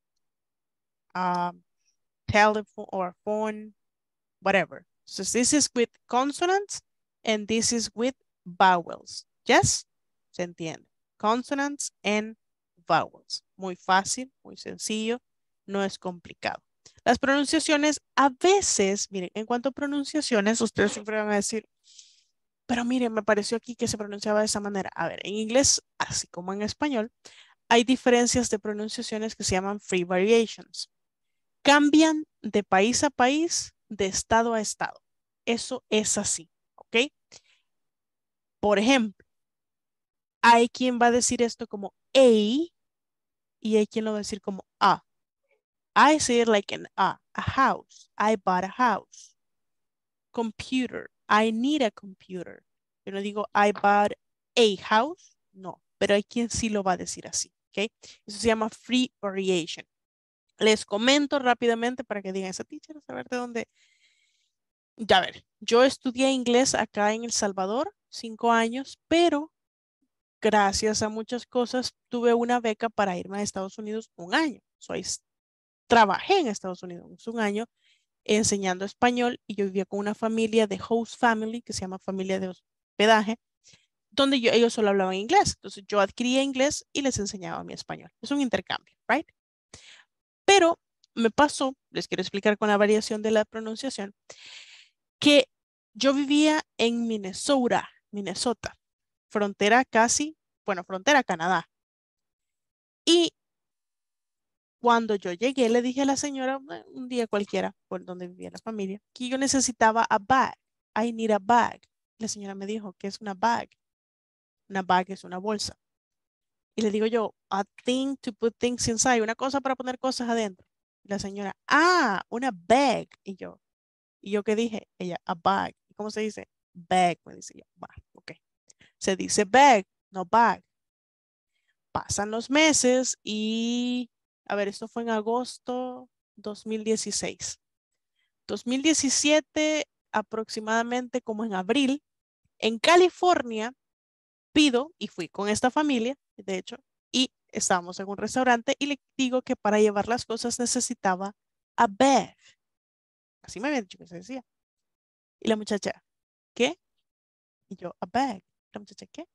A telephone or phone. Whatever. So this is with consonants and this is with vowels. Yes? ¿Se entiende? Consonants and vowels. Muy fácil, muy sencillo, no es complicado. Las pronunciaciones a veces, miren, en cuanto a pronunciaciones, ustedes siempre van a decir, pero miren, me pareció aquí que se pronunciaba de esa manera. A ver, en inglés, así como en español, hay diferencias de pronunciaciones que se llaman free variations. Cambian de país a país, de estado a estado. Eso es así, ¿ok? Por ejemplo, hay quien va a decir esto como a y hay quien lo va a decir como a. I say it like an a, a house. I bought a house. computer. I need a computer. Yo no digo I bought a house. No, pero hay quien sí lo va a decir así. ¿Ok? Eso se llama free variation. Les comento rápidamente para que digan esa teacher, saber de dónde. Ya ver, yo estudié inglés acá en El Salvador, cinco años, pero gracias a muchas cosas tuve una beca para irme a Estados Unidos un año. Soy, trabajé en Estados Unidos un año enseñando español y yo vivía con una familia de host family que se llama familia de hospedaje, donde yo, ellos solo hablaban inglés. Entonces yo adquiría inglés y les enseñaba mi español. Es un intercambio, right? Pero me pasó, les quiero explicar con la variación de la pronunciación, que yo vivía en Minnesota, Minnesota, frontera casi, bueno, frontera Canadá. Y cuando yo llegué, le dije a la señora, un día cualquiera, por donde vivía la familia, que yo necesitaba a bag. I need a bag. La señora me dijo, ¿qué es una bag? Una bag es una bolsa. Y le digo yo, a thing to put things inside, una cosa para poner cosas adentro. Y la señora, ah, una bag. Y yo, ¿y yo qué dije? Ella, a bag. ¿Cómo se dice? Bag, me dice yo. Bah, ok. Se dice bag, no bag. Pasan los meses y, a ver, esto fue en agosto dos mil dieciséis. dos mil diecisiete, aproximadamente como en abril, en California, pido y fui con esta familia, de hecho, y estábamos en un restaurante y le digo que para llevar las cosas necesitaba a bag. Así me había dicho que se decía. Y la muchacha, ¿qué? Y yo, a bag. La muchacha, ¿qué?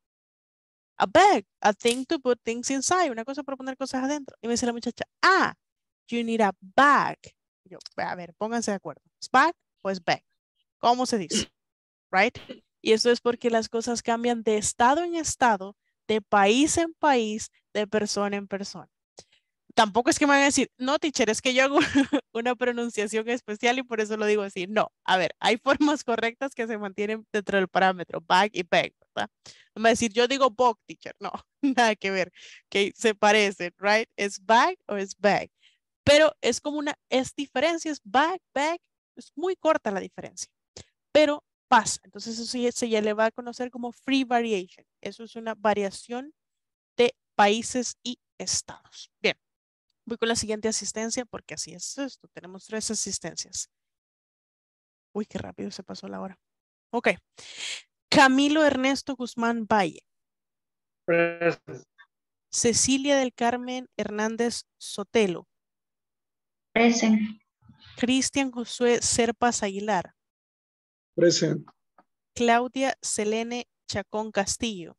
A bag, a thing to put things inside, una cosa para poner cosas adentro. Y me dice la muchacha, ah, you need a bag. Y yo, a ver, pónganse de acuerdo. ¿Es bag o es bag? ¿Cómo se dice? Right? Y eso es porque las cosas cambian de estado en estado, de país en país, de persona en persona. Tampoco es que me van a decir, no, teacher, es que yo hago una pronunciación especial y por eso lo digo así. No, a ver, hay formas correctas que se mantienen dentro del parámetro, bag y bag, ¿verdad? No me va a decir, yo digo bog, teacher. No, nada que ver, que se parecen, right? ¿Es bag o es bag? Pero es como una, es diferencia, es bag, bag, es muy corta la diferencia, pero pasa. Entonces eso sí, se ya le va a conocer como free variation. Eso es una variación de países y estados. Bien. Voy con la siguiente asistencia porque así es esto. Tenemos tres asistencias. Uy, qué rápido se pasó la hora. Ok. Camilo Ernesto Guzmán Valle. Present. Cecilia del Carmen Hernández Sotelo. Present. Cristian Josué Serpas Aguilar. Present. Claudia Selene Chacón Castillo.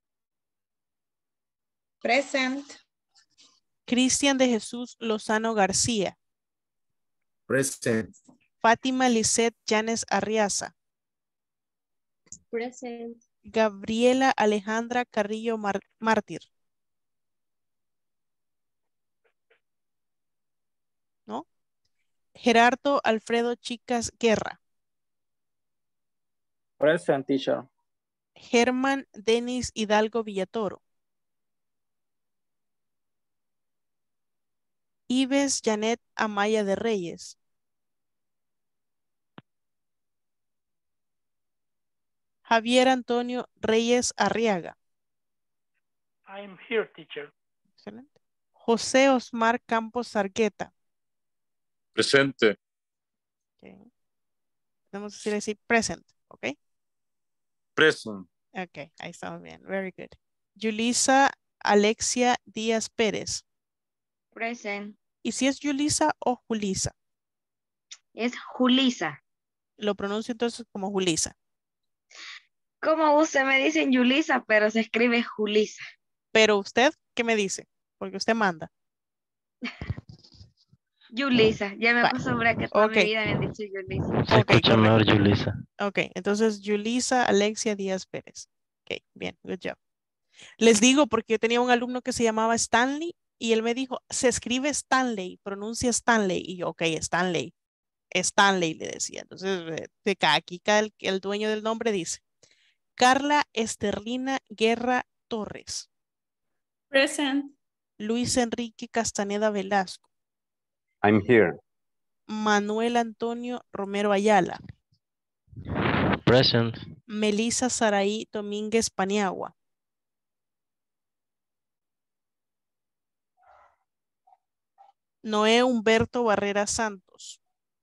Present. Cristian de Jesús Lozano García. Present. Fátima Lisset Llanes Arriaza. Present. Gabriela Alejandra Carrillo Mar Mártir. ¿No? Gerardo Alfredo Chicas Guerra. Present, teacher. Germán Denis Hidalgo Villatoro. Ives Janet Amaya de Reyes. Javier Antonio Reyes Arriaga. I'm here, teacher. Excelente. José Osmar Campos Sargueta. Presente. Okay. Podemos decir así, present, ¿ok? Present. Ok, ahí estamos bien. Very good. Yulisa Alexia Díaz Pérez. Present. ¿Y si es Yulisa o Julisa? Es Julisa. Lo pronuncio entonces como Julisa. Como usted me dice Yulisa, pero se escribe Julisa. Pero usted, ¿qué me dice? Porque usted manda. Yulisa. Ya me Va. acostumbré a que toda Okay. mi vida me han dicho Yulisa. Se Ok, escucha mejor, correcto. Yulisa. Ok, entonces Yulisa Alexia Díaz Pérez. Ok, bien, good job. Les digo porque yo tenía un alumno que se llamaba Stanley y él me dijo, se escribe Stanley, pronuncia Stanley. Y yo, ok, Stanley. Stanley le decía. Entonces, eh, de cada- aquí cada el, el dueño del nombre dice. Carla Esterlina Guerra Torres. Present. Luis Enrique Castaneda Velasco. I'm here. Manuel Antonio Romero Ayala. Present. Melissa Saraí Domínguez Paniagua. Noé Humberto Barrera Santos.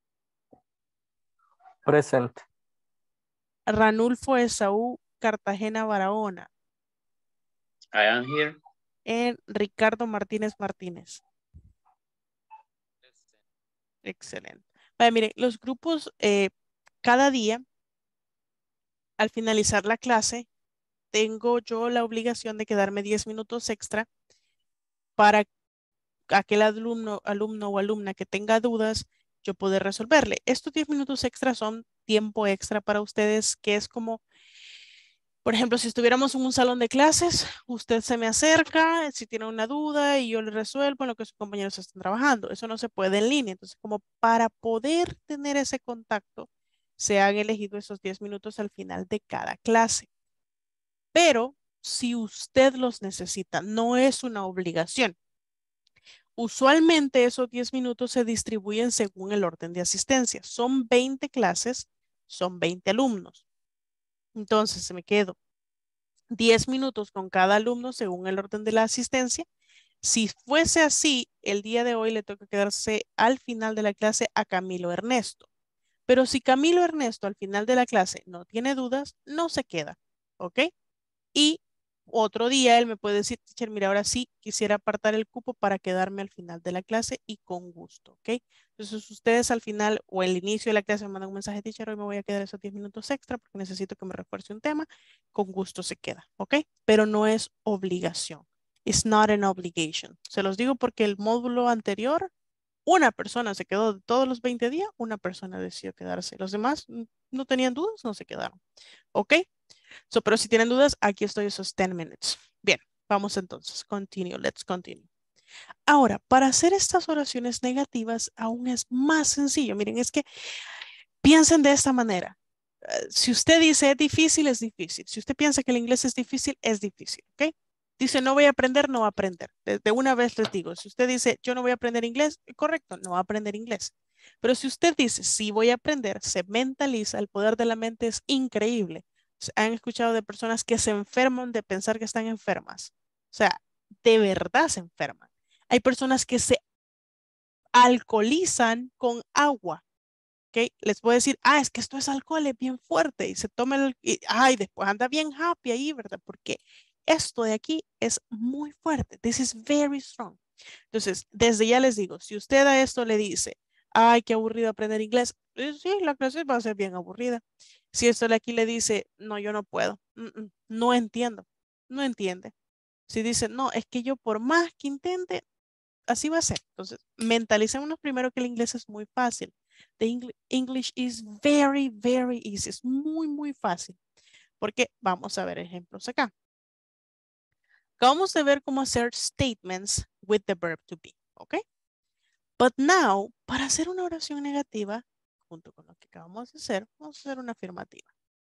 Present. Ranulfo Esaú Cartagena Barahona. I am here. En Ricardo Martínez Martínez. Excelente. Vale, miren, los grupos eh, cada día, al finalizar la clase, tengo yo la obligación de quedarme diez minutos extra para aquel alumno, alumno o alumna que tenga dudas, yo poder resolverle. Estos diez minutos extra son tiempo extra para ustedes, que es como, por ejemplo, si estuviéramos en un salón de clases, usted se me acerca, si tiene una duda y yo le resuelvo en lo que sus compañeros están trabajando. Eso no se puede en línea. Entonces, como para poder tener ese contacto, se han elegido esos diez minutos al final de cada clase. Pero si usted los necesita, no es una obligación. Usualmente esos diez minutos se distribuyen según el orden de asistencia. Son veinte clases, son veinte alumnos. Entonces, se me quedo diez minutos con cada alumno según el orden de la asistencia. Si fuese así, el día de hoy le toca quedarse al final de la clase a Camilo Ernesto. Pero si Camilo Ernesto al final de la clase no tiene dudas, no se queda, ¿ok? Y otro día él me puede decir, teacher, mira, ahora sí quisiera apartar el cupo para quedarme al final de la clase y con gusto, ¿ok? Entonces ustedes al final o al inicio de la clase me mandan un mensaje, teacher, hoy me voy a quedar esos diez minutos extra porque necesito que me refuerce un tema, con gusto se queda, ¿ok? Pero no es obligación. It's not an obligation. Se los digo porque el módulo anterior, una persona se quedó de todos los veinte días, una persona decidió quedarse. Los demás no tenían dudas, no se quedaron, ¿ok? So, pero si tienen dudas, aquí estoy esos diez minutes. Bien, vamos entonces. Continue, let's continue. Ahora, para hacer estas oraciones negativas aún es más sencillo. Miren, es que piensen de esta manera. Uh, si usted dice es difícil, es difícil. Si usted piensa que el inglés es difícil, es difícil, ¿ok? Dice no voy a aprender, no va a aprender. De, de una vez les digo, si usted dice yo no voy a aprender inglés, correcto, no va a aprender inglés. Pero si usted dice sí voy a aprender, se mentaliza, el poder de la mente es increíble. Han escuchado de personas que se enferman de pensar que están enfermas. O sea, de verdad se enferman. Hay personas que se alcoholizan con agua. ¿Ok? Les puedo decir, ah, es que esto es alcohol, es bien fuerte. Y se toma el, y, ay, después anda bien happy ahí, ¿verdad? Porque esto de aquí es muy fuerte. This is very strong. Entonces, desde ya les digo, si usted a esto le dice, ay, qué aburrido aprender inglés, eh, sí, la clase va a ser bien aburrida. Si esto de aquí le dice, no, yo no puedo, mm, mm, no entiendo, no entiende. Si dice, no, es que yo por más que intente, así va a ser. Entonces, mentalicémonos primero que el inglés es muy fácil. The Engl- English is very, very easy. Es muy, muy fácil. Porque vamos a ver ejemplos acá. Acabamos de ver cómo hacer statements with the verb to be, ¿ok? But now, para hacer una oración negativa, junto con lo que acabamos de hacer, vamos a hacer una afirmativa.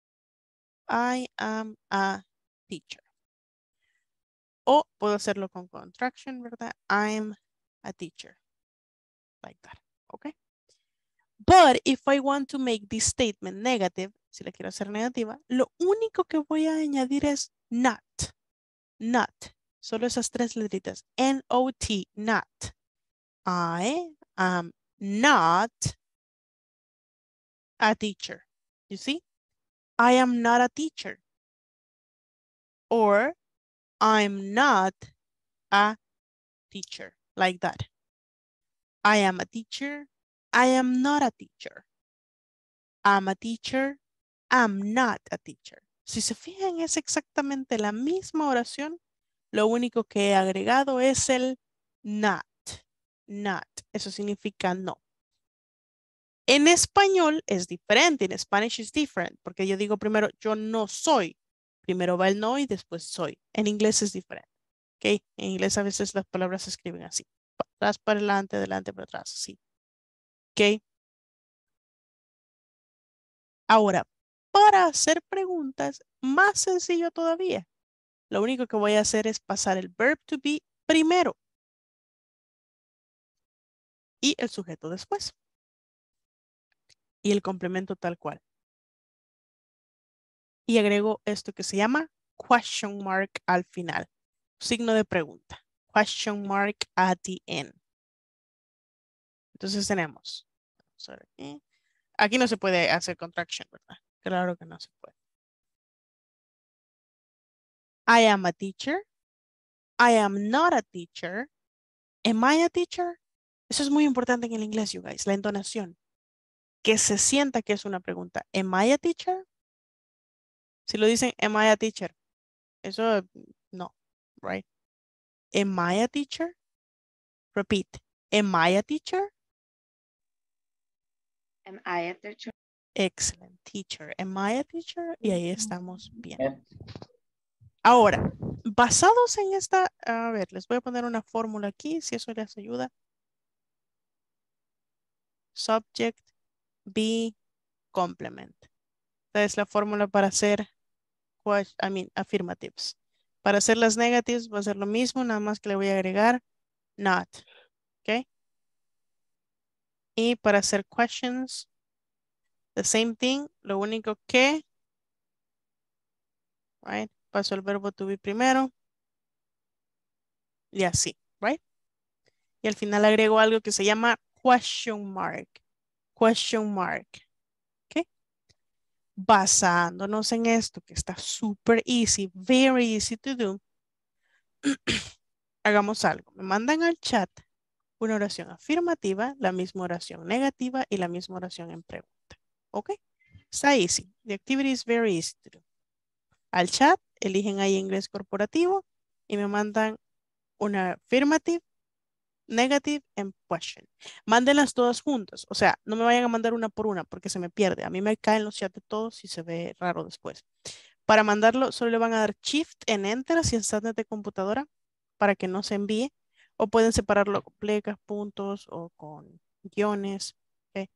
I am a teacher. O puedo hacerlo con contraction, ¿verdad? I'm a teacher. Like that, ¿ok? But if I want to make this statement negative, si la quiero hacer negativa, lo único que voy a añadir es not. Not. Solo esas tres letritas. N O T, not. I am not a teacher. You see? I am not a teacher. Or I'm not a teacher. Like that. I am a teacher. I am not a teacher. I'm a teacher. I'm not a teacher. Si se fijan, es exactamente la misma oración. Lo único que he agregado es el not. Not. Eso significa no. En español es diferente. En Spanish is different. Porque yo digo primero, yo no soy. Primero va el no y después soy. En inglés es diferente. ¿Ok? En inglés a veces las palabras se escriben así. Para atrás, para adelante, adelante, para atrás. Así. ¿Ok? Ahora, para hacer preguntas, más sencillo todavía. Lo único que voy a hacer es pasar el verb to be primero. Y el sujeto después. Y el complemento tal cual. y agrego esto que se llama question mark al final. Signo de pregunta. Question mark at the end. Entonces tenemos. Vamos a ver aquí. Aquí no se puede hacer contraction, ¿verdad? Claro que no se puede. I am a teacher. I am not a teacher. Am I a teacher? Eso es muy importante en el inglés, you guys. La entonación. Que se sienta que es una pregunta. Am I a teacher? Si lo dicen, am I a teacher? Eso no, right? Am I a teacher? Repeat. Am I a teacher? Am I a teacher? Excellent. Teacher. Am I a teacher? Y ahí estamos bien. Yep. Ahora, basados en esta, a ver, les voy a poner una fórmula aquí, si eso les ayuda. Subject, be, complement. Esta es la fórmula para hacer, I mean, affirmatives. Para hacer las negatives va a ser lo mismo, nada más que le voy a agregar not. ¿Ok? Y para hacer questions, the same thing, lo único que, right, paso el verbo to be primero. Y así, right? Y al final agrego algo que se llama question mark. Question mark. ¿Ok? Basándonos en esto que está súper easy, very easy to do, hagamos algo. Me mandan al chat una oración afirmativa, la misma oración negativa y la misma oración en pregunta. ¿Ok? Está easy. The activity is very easy to do. Al chat, eligen ahí inglés corporativo y me mandan una affirmative, negative and question. Mándenlas todas juntas. O sea, no me vayan a mandar una por una porque se me pierde. A mí me caen los chats de todos y se ve raro después. Para mandarlo, solo le van a dar Shift en Enter si están desde computadora para que no se envíe. O pueden separarlo con plecas, puntos o con guiones. ¿Okay?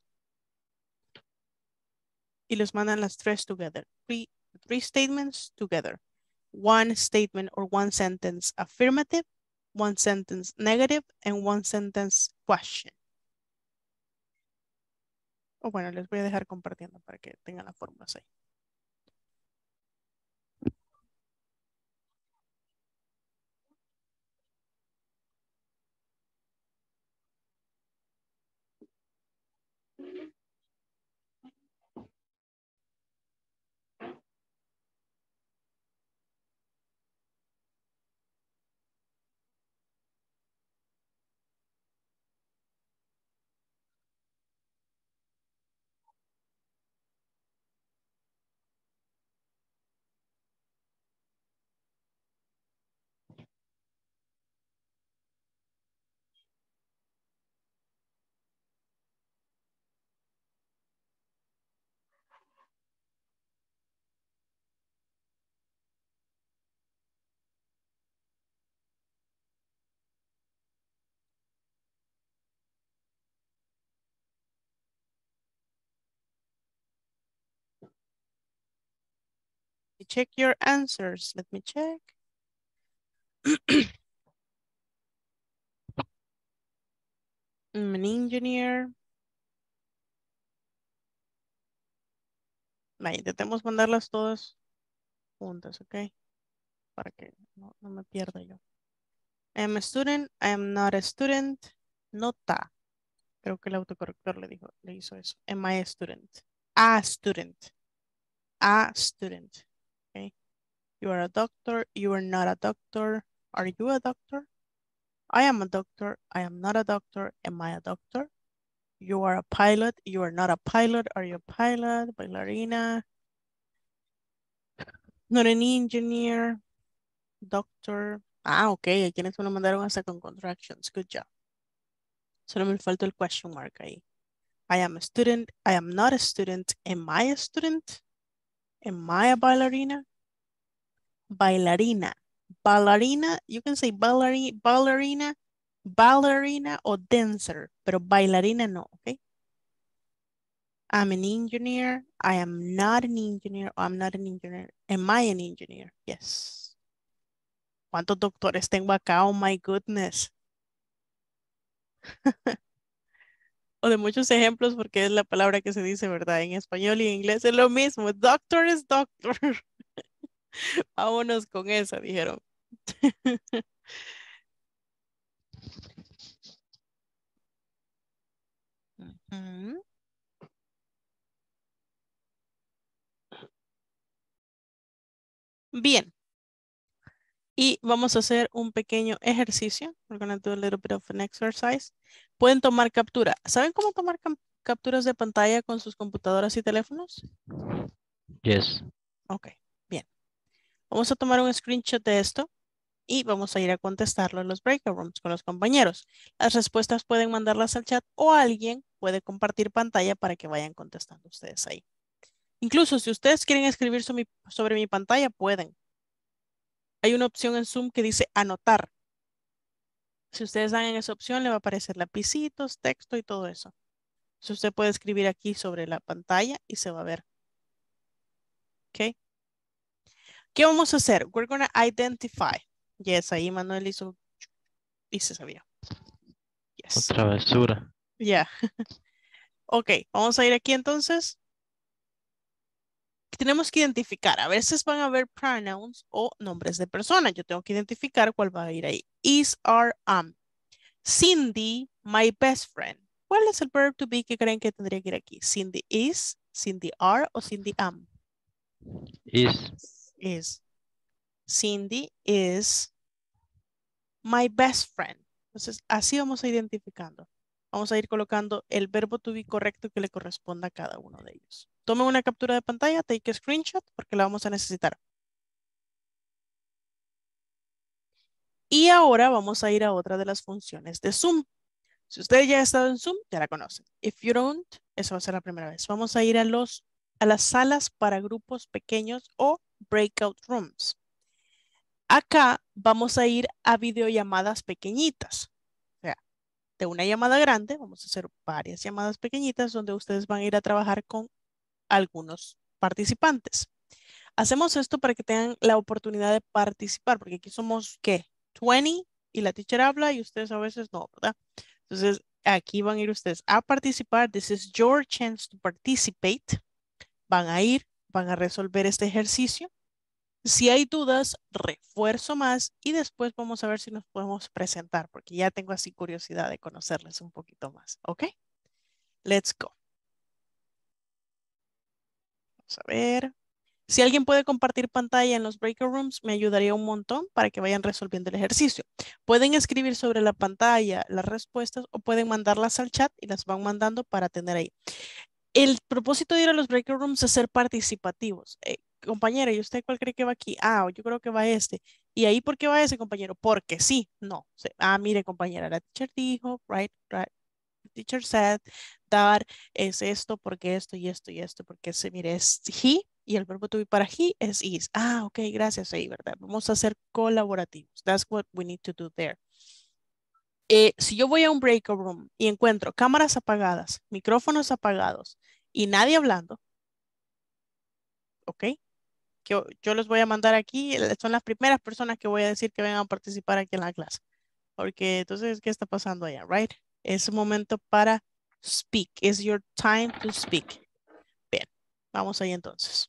Y los mandan las tres together. Three, three statements together. One statement or one sentence affirmative, one sentence negative, and one sentence question. O bueno, les voy a dejar compartiendo para que tengan las fórmulas ahí. Check your answers. Let me check. I'm an engineer. Ahí, intentemos mandarlas todas juntas, ¿ok? Para que no, no me pierda yo. I am a student. I am not a student. Nota. Creo que el autocorrector le dijo, le hizo eso. Am I a student? A student. A student. Okay. You are a doctor. You are not a doctor. Are you a doctor? I am a doctor. I am not a doctor. Am I a doctor? You are a pilot. You are not a pilot. Are you a pilot? Bailarina. Not an engineer. Doctor. Ah, ok. Hay quienes me lo mandaron hasta con contractions. Good job. Solo me falta el question mark ahí. I am a student. I am not a student. Am I a student? Am I a ballerina? Bailarina. Ballerina. You can say ballerina, ballerina, ballerina o dancer. Pero bailarina no, ok? I'm an engineer. I am not an engineer. I'm not an engineer. Am I an engineer? Yes. ¿Cuántos doctores tengo acá? Oh my goodness. o de muchos ejemplos porque es la palabra que se dice, ¿verdad? En español y en inglés es lo mismo. Doctor es doctor. Vámonos con esa, dijeron. Ujú. Bien. Y vamos a hacer un pequeño ejercicio. We're going to do a little bit of an exercise. Pueden tomar captura. ¿Saben cómo tomar cam- capturas de pantalla con sus computadoras y teléfonos? Yes. Ok, bien. Vamos a tomar un screenshot de esto y vamos a ir a contestarlo en los breakout rooms con los compañeros. Las respuestas pueden mandarlas al chat o alguien puede compartir pantalla para que vayan contestando ustedes ahí. Incluso si ustedes quieren escribir sobre mi, sobre mi pantalla, pueden. Hay una opción en Zoom que dice anotar. Si ustedes dan en esa opción, le va a aparecer lapicitos, texto y todo eso. Si usted puede escribir aquí sobre la pantalla y se va a ver. ¿Ok? ¿Qué vamos a hacer? We're going to identify. Yes, ahí Manuel hizo y se sabía. Yes. Otra basura. Ya. Ok, vamos a ir aquí entonces. Tenemos que identificar. A veces van a haber pronouns o nombres de personas. Yo tengo que identificar cuál va a ir ahí. Is, are, am. Cindy, my best friend. ¿Cuál es el verb to be que creen que tendría que ir aquí? Cindy is, Cindy are o Cindy am. Is. Is. Cindy is my best friend. Entonces, así vamos a ir identificando. Vamos a ir colocando el verbo to be correcto que le corresponda a cada uno de ellos. Tomen una captura de pantalla, take a screenshot, porque la vamos a necesitar. Y ahora vamos a ir a otra de las funciones de Zoom. Si ustedes ya han estado en Zoom, ya la conocen. If you don't, eso va a ser la primera vez. Vamos a ir a, los, a las salas para grupos pequeños o breakout rooms. Acá vamos a ir a videollamadas pequeñitas. O sea, de una llamada grande, vamos a hacer varias llamadas pequeñitas donde ustedes van a ir a trabajar con algunos participantes. Hacemos esto para que tengan la oportunidad de participar, porque aquí somos, ¿qué? veinte y la teacher habla y ustedes a veces no, ¿verdad? Entonces, aquí van a ir ustedes a participar. This is your chance to participate. Van a ir, van a resolver este ejercicio. Si hay dudas, refuerzo más y después vamos a ver si nos podemos presentar, porque ya tengo así curiosidad de conocerles un poquito más. ¿Ok? Let's go. Vamos a ver. Si alguien puede compartir pantalla en los breakout rooms, me ayudaría un montón para que vayan resolviendo el ejercicio. Pueden escribir sobre la pantalla las respuestas o pueden mandarlas al chat y las van mandando para tener ahí. El propósito de ir a los breakout rooms es ser participativos. Eh, compañera, ¿y usted cuál cree que va aquí? Ah, yo creo que va este. ¿Y ahí por qué va ese, compañero? Porque sí, no. Sí. Ah, mire, compañera, la teacher dijo, right, right. The teacher said that es esto, porque esto y esto y esto, porque se, mire, es he y el verbo to be para he es is. Ah, ok, gracias ahí, ¿verdad? Vamos a ser colaborativos. That's what we need to do there. Eh, si yo voy a un breakout room y encuentro cámaras apagadas, micrófonos apagados y nadie hablando, ¿ok? Que yo, yo los voy a mandar aquí, eh, son las primeras personas que voy a decir que vengan a participar aquí en la clase. Porque entonces, ¿qué está pasando allá, right? Es un momento para speak. It's your time to speak. Bien, vamos ahí entonces.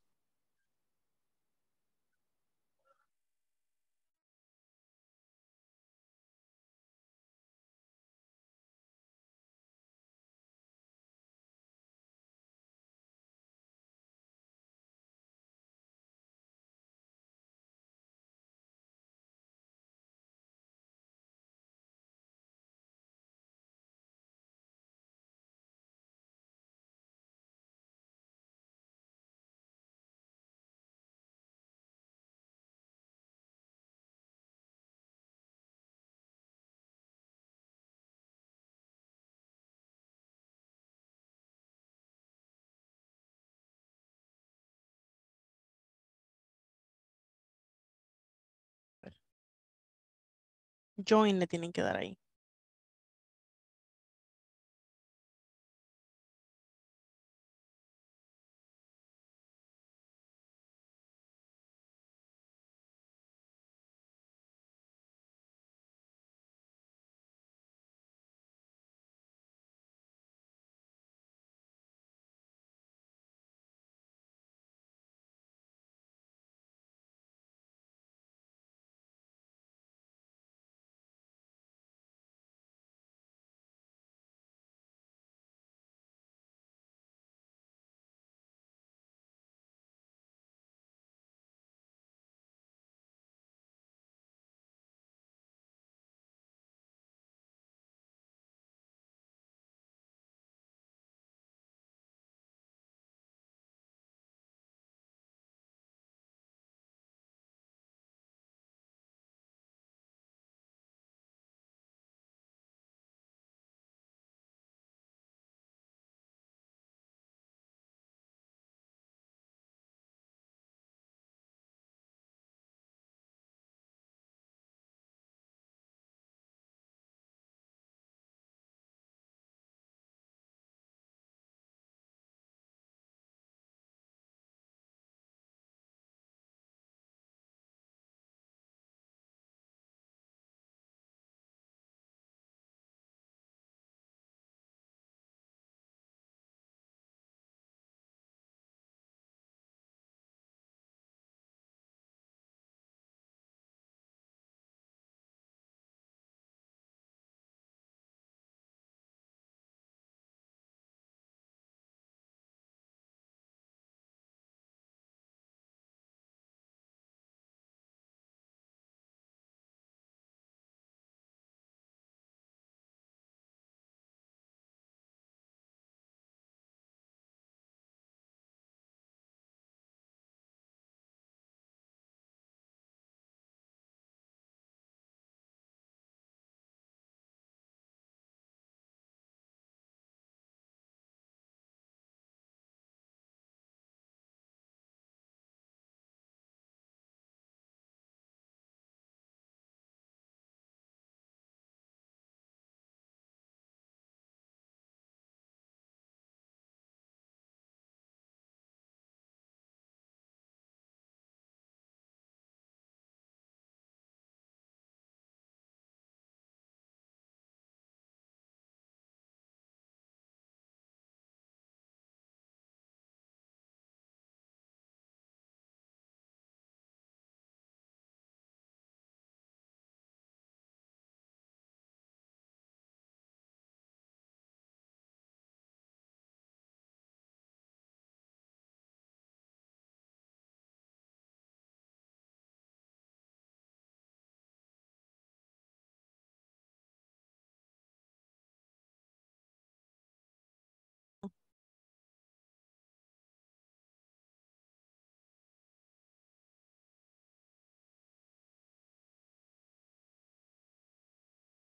Join le tienen que dar ahí.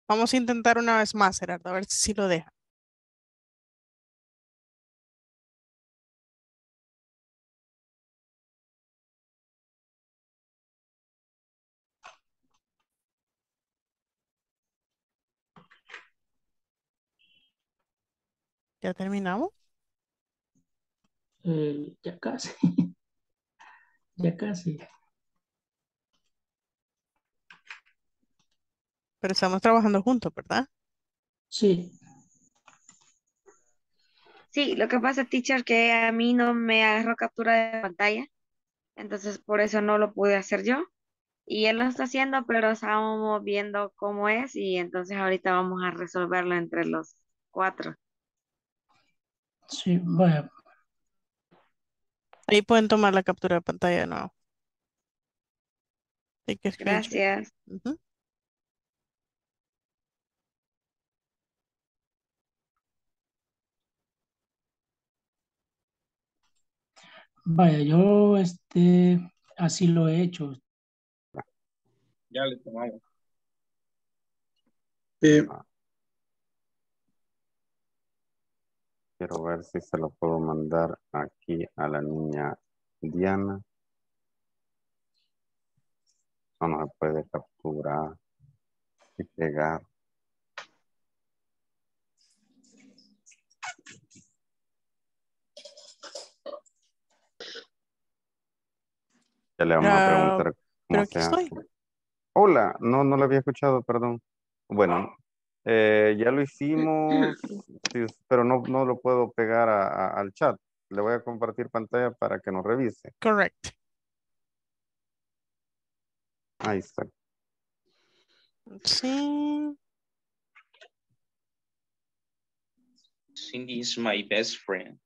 Vamos a intentar una vez más, Gerardo, a ver si lo deja. ¿Ya terminamos? Eh, ya casi. Ya casi. Pero estamos trabajando juntos, ¿verdad? Sí. Sí, lo que pasa, teacher, que a mí no me agarró captura de pantalla, entonces por eso no lo pude hacer yo. Y él lo está haciendo, pero estábamos viendo cómo es y entonces ahorita vamos a resolverlo entre los cuatro. Sí, vaya. Ahí pueden tomar la captura de pantalla de nuevo. Take a screenshot. Gracias. Ujú. Vaya, yo este, así lo he hecho. Ya le tomamos. Eh, Quiero ver si se lo puedo mandar aquí a la niña Diana. No, no se puede capturar y pegar. Ya le vamos a Pero, preguntar pero cómo aquí se hace. estoy. Hola, no, no lo había escuchado, perdón. Bueno, eh, ya lo hicimos, sí, pero no, no lo puedo pegar a- a- al chat. Le voy a compartir pantalla para que nos revise. Correct. Ahí está. Sí. Cindy is my best friend.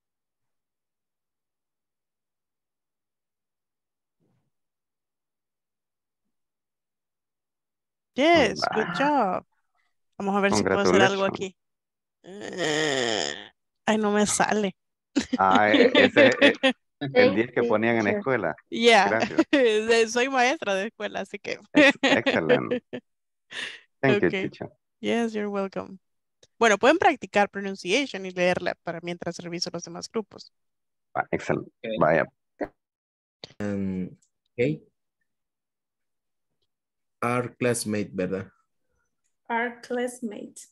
Yes, good Bah, job. Vamos a ver si puedo hacer algo congratulations. aquí. Eh, Ay, no me sale. Ah, e- ese es eh, el Thank diez que you, ponían en la teacher. escuela. Yeah, Gracias. soy maestra de escuela, así que. Ex excellent. Thank you, Okay. teacher. Yes, you're welcome. Bueno, pueden practicar pronunciation y leerla para mientras reviso los demás grupos. Ah, excellent. Okay. Vaya. Um, ok. Our classmate, ¿verdad? Our classmate.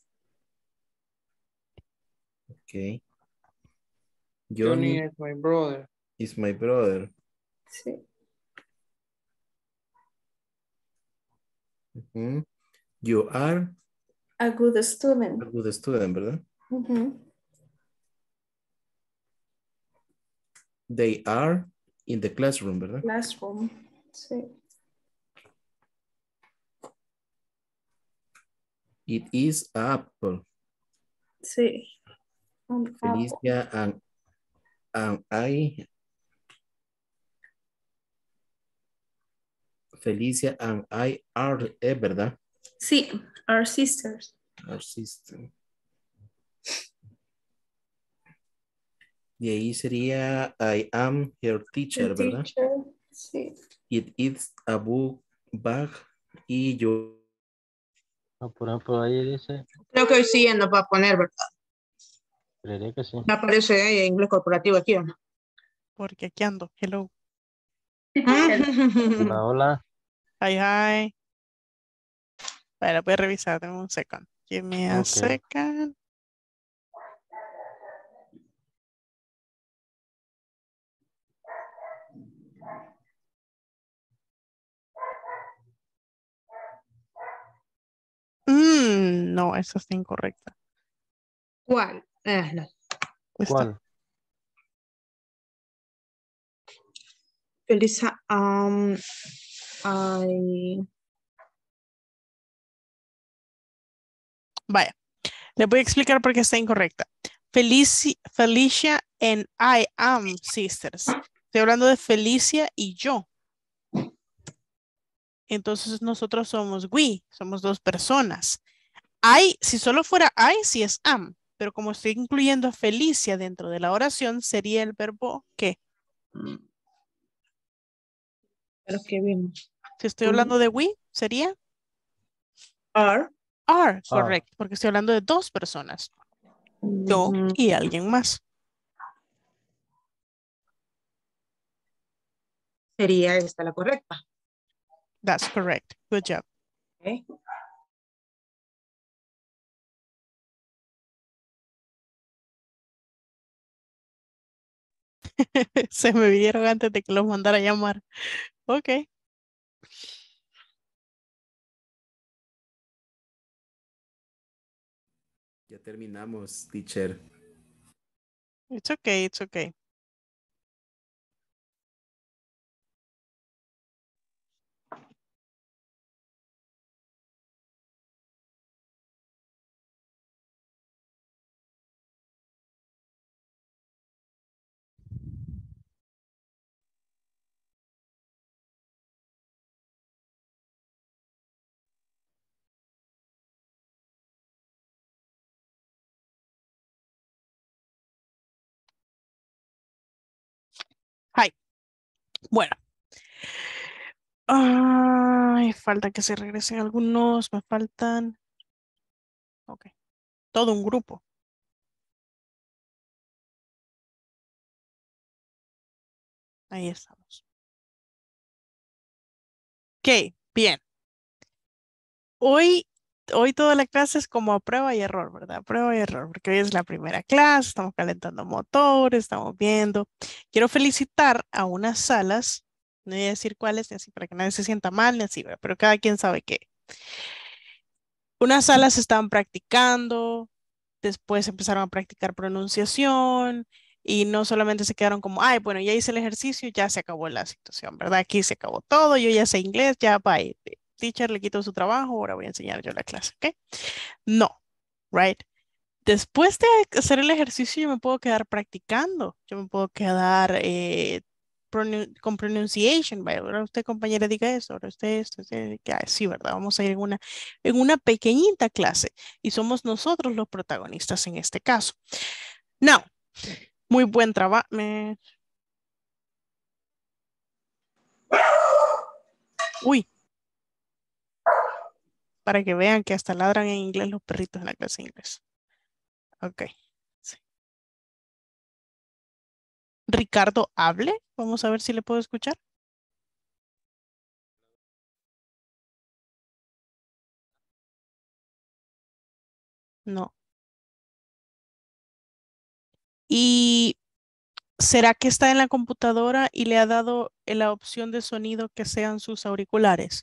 Ok. Johnny Johnny is my brother. is my brother. Sí. Ujú. You are A good student. a good student, ¿verdad? Ujú. They are in the classroom, ¿verdad? Classroom. Sí. It is apple. Sí. An apple. Felicia and, and I. Felicia and I are, eh, ¿verdad? Sí. Our sisters. Our sister. Y ahí sería I am her teacher, The ¿verdad? teacher. Sí. It is a book bag y yo. Ah, por ejemplo, ahí dice, Creo que hoy sí ya no va a poner, ¿verdad? creería que sí. Me aparece eh, inglés corporativo aquí, ¿o no? Porque aquí ando. Hello. Hola, hola. Hi, hi. Vale, voy a revisar. Dame un second. Give me a Ok. second. Mm, no, esa está incorrecta. ¿Cuál? Eh, no. Esta. ¿Cuál? Felisa, um, I... Vaya, le voy a explicar por qué está incorrecta. Felici- Felicia and I am sisters. Estoy hablando de Felicia y yo. Entonces nosotros somos we, somos dos personas. I, si solo fuera I, sí es am. Pero como estoy incluyendo a Felicia dentro de la oración, sería el verbo ¿qué? Pero que vimos. Si estoy hablando de we, sería Are. Are, Are. correcto, porque estoy hablando de dos personas. Yo Ujú. y alguien más. Sería esta la correcta. That's correct. Good job. Ok. Se me vieron antes de que los mandara a llamar. Ok. Ya terminamos, teacher. It's okay, it's okay. Hi. Bueno. Ay, falta que se regresen algunos. Me faltan. Ok. Todo un grupo. Ahí estamos. Ok, bien. Hoy, hoy toda la clase es como a prueba y error, ¿verdad? Prueba y error, porque hoy es la primera clase, estamos calentando motores, estamos viendo. Quiero felicitar a unas salas, no voy a decir cuáles, ni así para que nadie se sienta mal, ni así, ¿verdad? Pero cada quien sabe qué. Unas salas estaban practicando, después empezaron a practicar pronunciación y no solamente se quedaron como, ay, bueno, ya hice el ejercicio, ya se acabó la situación, ¿verdad? Aquí se acabó todo, yo ya sé inglés, ya, bye. Teacher le quito su trabajo, ahora voy a enseñar yo la clase, ¿ok? No, right? Después de hacer el ejercicio, yo me puedo quedar practicando, yo me puedo quedar eh, pronun- con pronunciation, vaya, ahora usted compañera diga eso, ahora usted esto, usted, que, ah, sí, ¿verdad? Vamos a ir en una, en una pequeñita clase y somos nosotros los protagonistas en este caso. Now, muy buen trabajo. Me... Uy, para que vean que hasta ladran en inglés los perritos en la clase de inglés. Ok. Sí. Ricardo, hable. Vamos a ver si le puedo escuchar. No. ¿Y será que está en la computadora y le ha dado la opción de sonido que sean sus auriculares?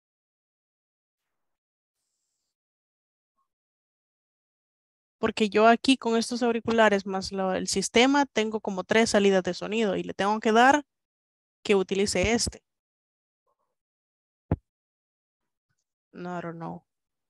Porque yo aquí con estos auriculares más lo- el sistema tengo como tres salidas de sonido y le tengo que dar que utilice este. No, I don't know.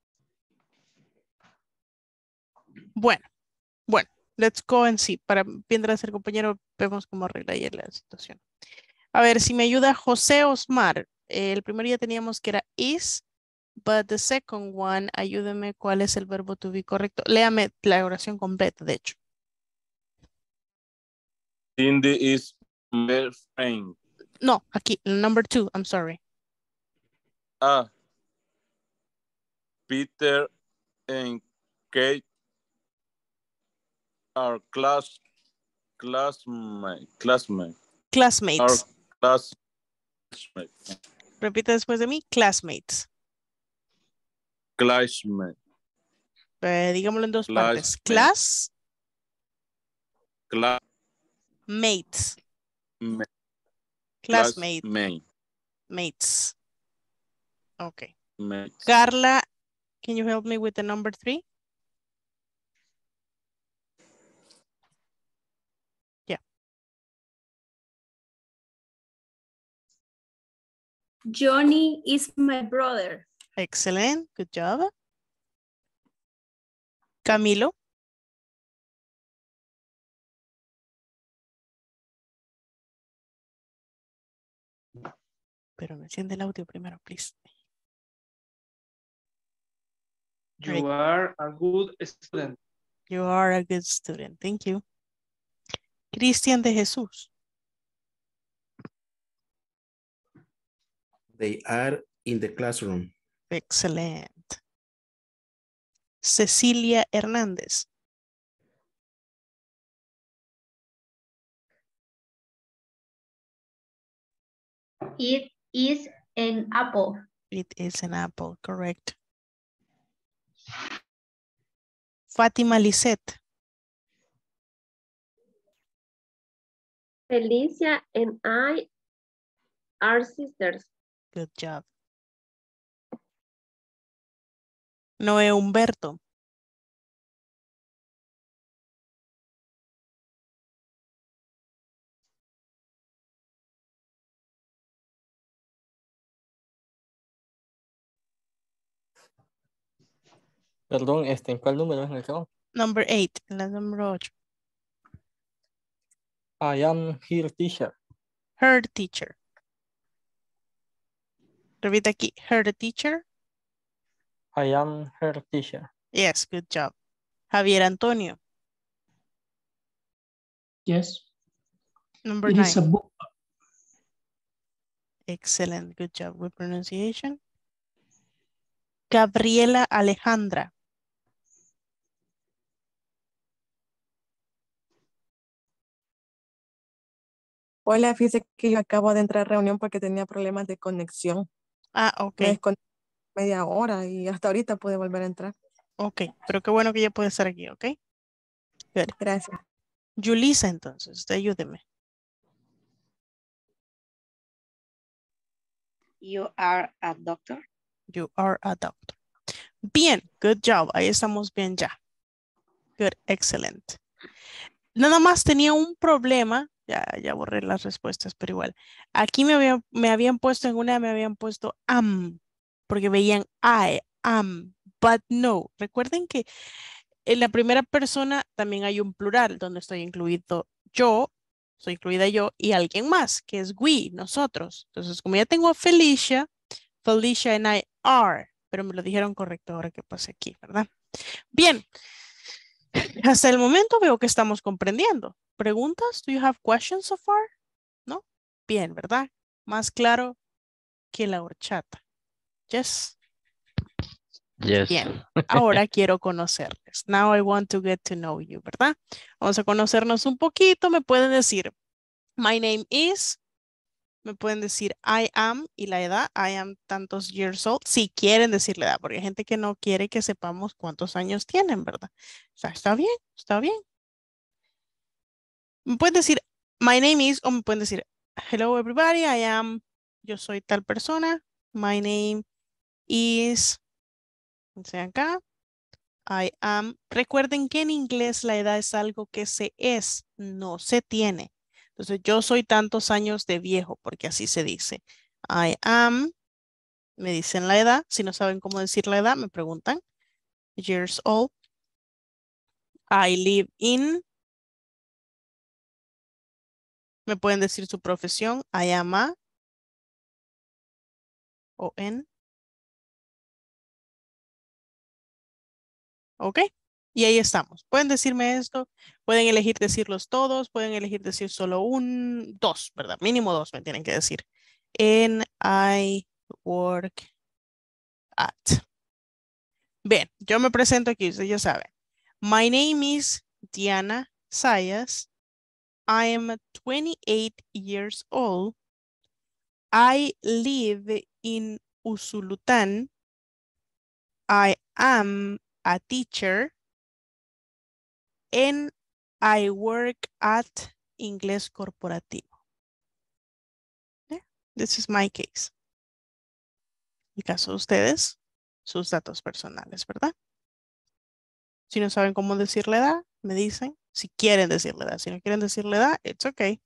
Bueno, bueno, let's go and see. Para mientras el compañero vemos cómo arregla ayer la situación. A ver, si me ayuda José Osmar. Eh, el primer día teníamos que era is, but the second one, ayúdeme cuál es el verbo to be correcto. Léame la oración completa, de hecho. Cindy is my friend. No, aquí, number two, I'm sorry. Ah. Peter and Kate are class classmate classmate. Classmates. Are classmates. Repite después de mí, classmates. Classmate. Eh, digámoslo en dos partes. Classmate. Class. Class. Mates. Ma- Classmate. Classmate. Mates. Okay. Mates. Carla, can you help me with the number three? Yeah. Johnny is my brother. Excellent. Good job. Camilo. Pero me enciende el audio primero, please. You are a good student. You are a good student. Thank you. Cristian de Jesús. They are in the classroom. Excellent. Cecilia Hernández. It is an apple. It is an apple, correct. Fátima Lisette. Felicia and I are sisters. Good job. Noé Humberto. Perdón, este, ¿en cuál número es el que va? Number eight, la número ocho. I am her teacher. Her teacher. Repite aquí, her teacher. I am her teacher. Yes, good job. Javier Antonio. Yes. Number It nine. is a book. Excellent, good job with pronunciation. Gabriela Alejandra. Hola, fíjese que yo acabo de entrar a reunión porque tenía problemas de conexión. Ah, ok. Me desconecté media hora y hasta ahorita pude volver a entrar. Ok, pero qué bueno que ya puede estar aquí, ok. Good. Gracias. Yulisa, entonces, usted ayúdeme. You are a doctor. You are a doctor. Bien, good job. Ahí estamos bien ya. Good, excellent. Nada más tenía un problema. Ya, ya borré las respuestas, pero igual. Aquí me habían, me habían puesto, en una me habían puesto am, porque veían I, am, but no. Recuerden que en la primera persona también hay un plural donde estoy incluido yo, estoy incluida yo y alguien más, que es we, nosotros. Entonces, como ya tengo a Felicia, Felicia and I are, pero me lo dijeron correcto ahora que pasé aquí, ¿verdad? Bien. Hasta el momento veo que estamos comprendiendo. ¿Preguntas? Do you have questions so far? ¿No? Bien, ¿verdad? Más claro que la horchata. Yes. Yes. Bien. Ahora quiero conocerles. Now I want to get to know you, ¿verdad? Vamos a conocernos un poquito. Me pueden decir, my name is. Me pueden decir I am y la edad. I am tantos years old. Si quieren decir la edad, porque hay gente que no quiere que sepamos cuántos años tienen, ¿verdad? O sea, está bien, está bien. Me pueden decir my name is o me pueden decir hello everybody, I am, yo soy tal persona. My name is, dice acá, I am. Recuerden que en inglés la edad es algo que se es, no se tiene. Entonces yo soy tantos años de viejo porque así se dice. I am, me dicen la edad. Si no saben cómo decir la edad, me preguntan. Years old. I live in. Me pueden decir su profesión. I am a. O en. ¿Ok? Y ahí estamos. Pueden decirme esto. Pueden elegir decirlos todos. Pueden elegir decir solo un, dos, ¿verdad? Mínimo dos me tienen que decir. En I work at. Bien, yo me presento aquí. Ustedes ya saben. My name is Diana Sayas. I am twenty-eight years old. I live in Usulután. I am a teacher. And I work at Inglés Corporativo. Yeah, this is my case. En caso de ustedes, sus datos personales, ¿verdad? Si no saben cómo decir la edad, me dicen. Si quieren decir la edad. Si no quieren decir la edad, it's okay.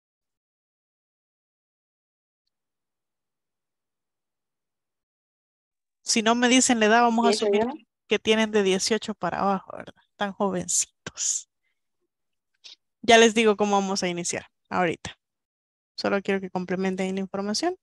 Si no me dicen la edad, vamos a ¿Y asumir señora? que tienen de dieciocho para abajo, ¿verdad? Tan jovencitos. Ya les digo cómo vamos a iniciar ahorita. Solo quiero que complementen la información.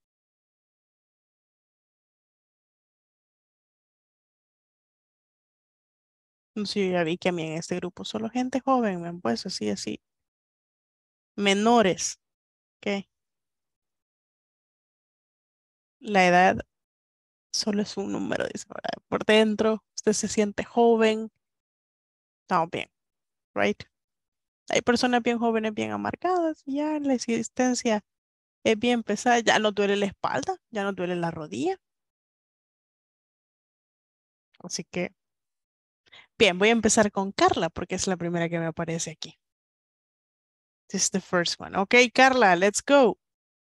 Sí, ya vi que a mí en este grupo solo gente joven, me han puesto así, así. Menores. ¿Ok? La edad Solo es un número, dice, ¿verdad? Por dentro, usted se siente joven. Estamos bien, right? Hay personas bien jóvenes, bien amargadas, y ya la existencia es bien pesada, ya no duele la espalda, ya no duele la rodilla. Así que, bien, voy a empezar con Carla, porque es la primera que me aparece aquí. This is the first one. Okay, Carla, let's go.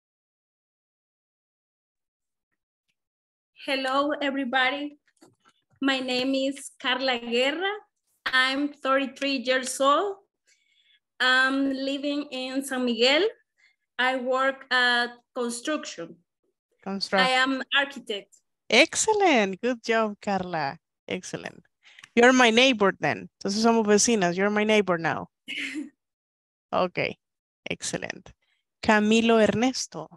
Hello, everybody. My name is Carla Guerra. I'm thirty-three years old. I'm living in San Miguel. I work at construction. Construct. I am architect. Excellent. Good job, Carla. Excellent. You're my neighbor then. Entonces somos vecinas. You're my neighbor now. Okay. Excellent. Camilo Ernesto.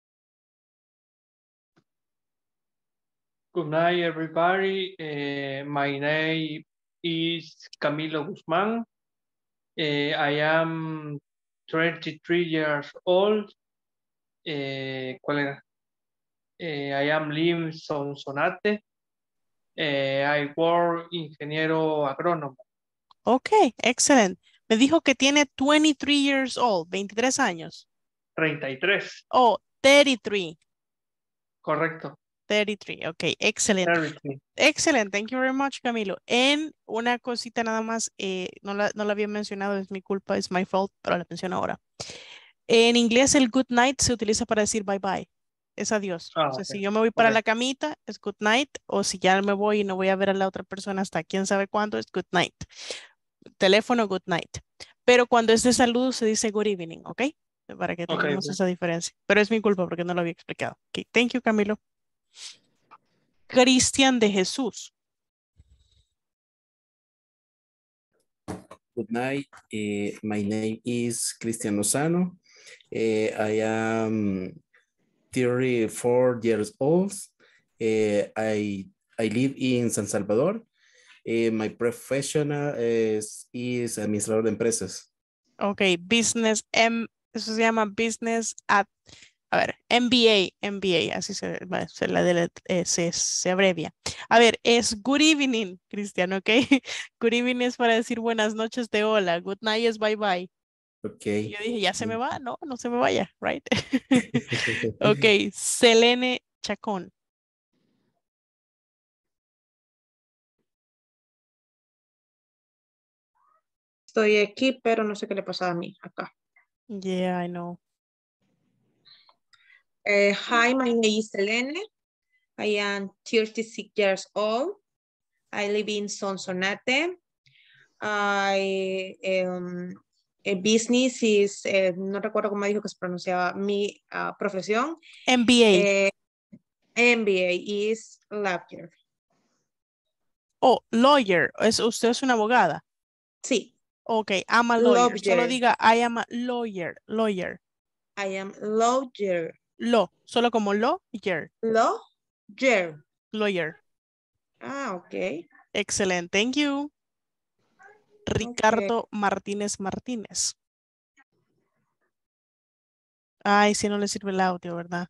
Good night, everybody. Uh, my name is Camilo Guzman. Uh, I am twenty-three years old. Uh, ¿Cuál era? Uh, I am living in Sonsonate. Uh, I work ingeniero agrónomo. Okay, excellent. Me dijo que tiene twenty-three years old, veintitrés años. treinta y tres. Oh, thirty-three. Correcto. thirty-three, ok, excelente. thirty-three. Excelente, thank you very much, Camilo. En una cosita nada más, eh, no, la, no la había mencionado, es mi culpa, es my fault, pero la menciono ahora. En inglés el good night se utiliza para decir bye bye, es adiós. Ah, o sea, okay. si yo me voy para Okay. la camita, es good night, o si ya me voy y no voy a ver a la otra persona hasta quién sabe cuándo, es good night. Teléfono, good night. Pero cuando es de saludo se dice good evening, ¿ok? Para que Okay, tengamos okay. esa diferencia. Pero es mi culpa porque no lo había explicado. Ok, thank you, Camilo. Cristian de Jesús. Good night. Uh, my name is Cristian Lozano. Uh, I am thirty-four years old. Uh, I, I live in San Salvador. Uh, my professional is, is administrador de empresas. Ok, business, M, eso se llama business at, a ver, M B A, M B A, así se, se, la de, eh, se, se abrevia. A ver, es good evening, Cristian, ok. Good evening es para decir buenas noches de hola. Good night es bye bye. Ok. Y yo dije, ya se me va, no, no se me vaya, right? Ok, Selene Chacón. Estoy aquí, pero no sé qué le pasa a mí acá. Yeah, I know. Uh, hi, my name is Selene. I am thirty-six years old. I live in Sonsonate. I, um, a business is, eh, no recuerdo cómo dijo que se pronunciaba mi uh, profesión. M B A. Eh, M B A is lawyer. Oh, lawyer. ¿Es, ¿Usted es una abogada? Sí. Ok, I'm a lawyer. Lawyer. Solo diga I am a lawyer. Lawyer. I am lawyer. Law. Solo como lawyer. Lawyer. Lawyer. Ah, ok. Excelente. Thank you. Ricardo okay. Martínez Martínez. Ay, si no le sirve el audio, ¿verdad?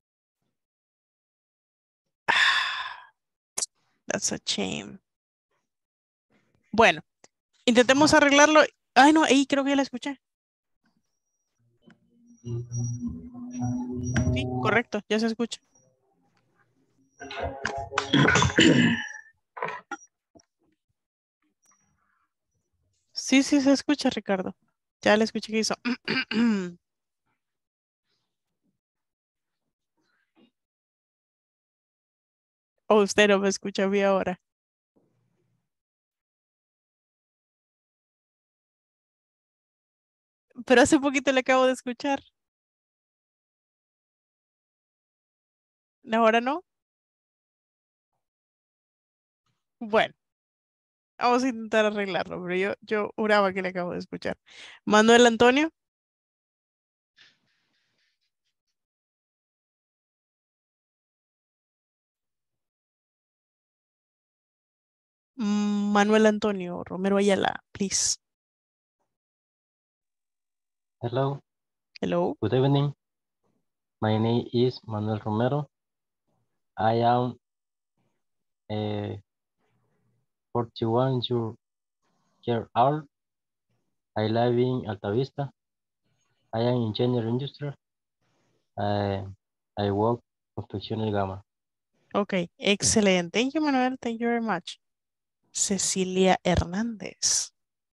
That's a shame. Bueno, intentemos arreglarlo. Ay, no, ahí creo que ya la escuché. Sí, correcto, ya se escucha. Sí, sí se escucha, Ricardo. Ya le escuché que hizo. O usted no me escucha bien ahora. Pero hace poquito le acabo de escuchar. ¿Ahora no? Bueno. Vamos a intentar arreglarlo, pero yo, yo juraba que le acabo de escuchar. Manuel Antonio. Manuel Antonio Romero Ayala, please. Hello. Hello. Good evening. My name is Manuel Romero. I am uh, forty-one years old. I live in Alta Vista. I am engineer industrial. I, I work construction y Gama. Okay, excellent. Thank you, Manuel. Thank you very much. Cecilia Hernández.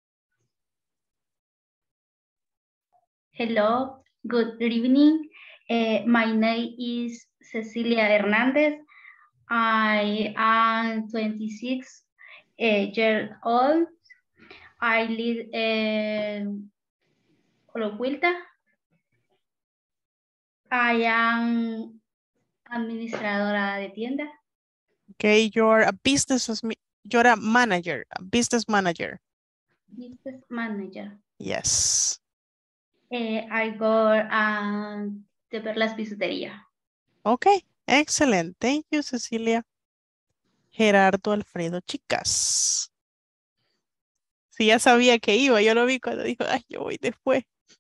Hello, good evening. Uh, my name is Cecilia Hernandez. I am twenty-six uh, years old. I live in Coloquilta. I am administradora de tienda. Okay, you're a business, you're a manager, a business manager. Business manager. Yes. Uh, I go um, de Perlas Bisutería. Okay, excellent. Thank you, Cecilia. Gerardo Alfredo Chicas. Sí, ya sabía que iba. Yo lo vi cuando dijo, ay, yo voy después.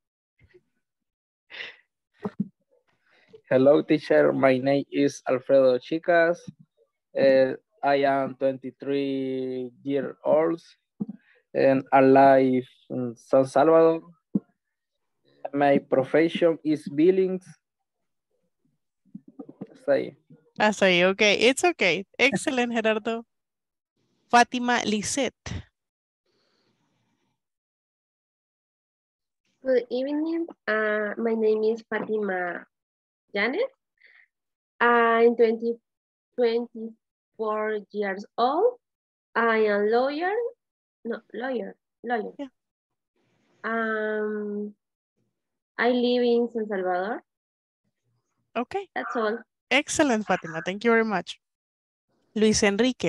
Hello, teacher. My name is Alfredo Chicas. Uh, I am twenty-three years old and I live in San Salvador. My profession is billings. Say. Hasta ahí, okay. It's okay. Excellent, Gerardo. Fátima Lisette. Good evening. Uh, my name is Fatima Janet. I'm twenty, twenty-four years old. I am lawyer. No, lawyer. Lawyer. Yeah. Um, I live in San Salvador. Okay. That's all. Excellent, Fatima. Thank you very much. Luis Enrique.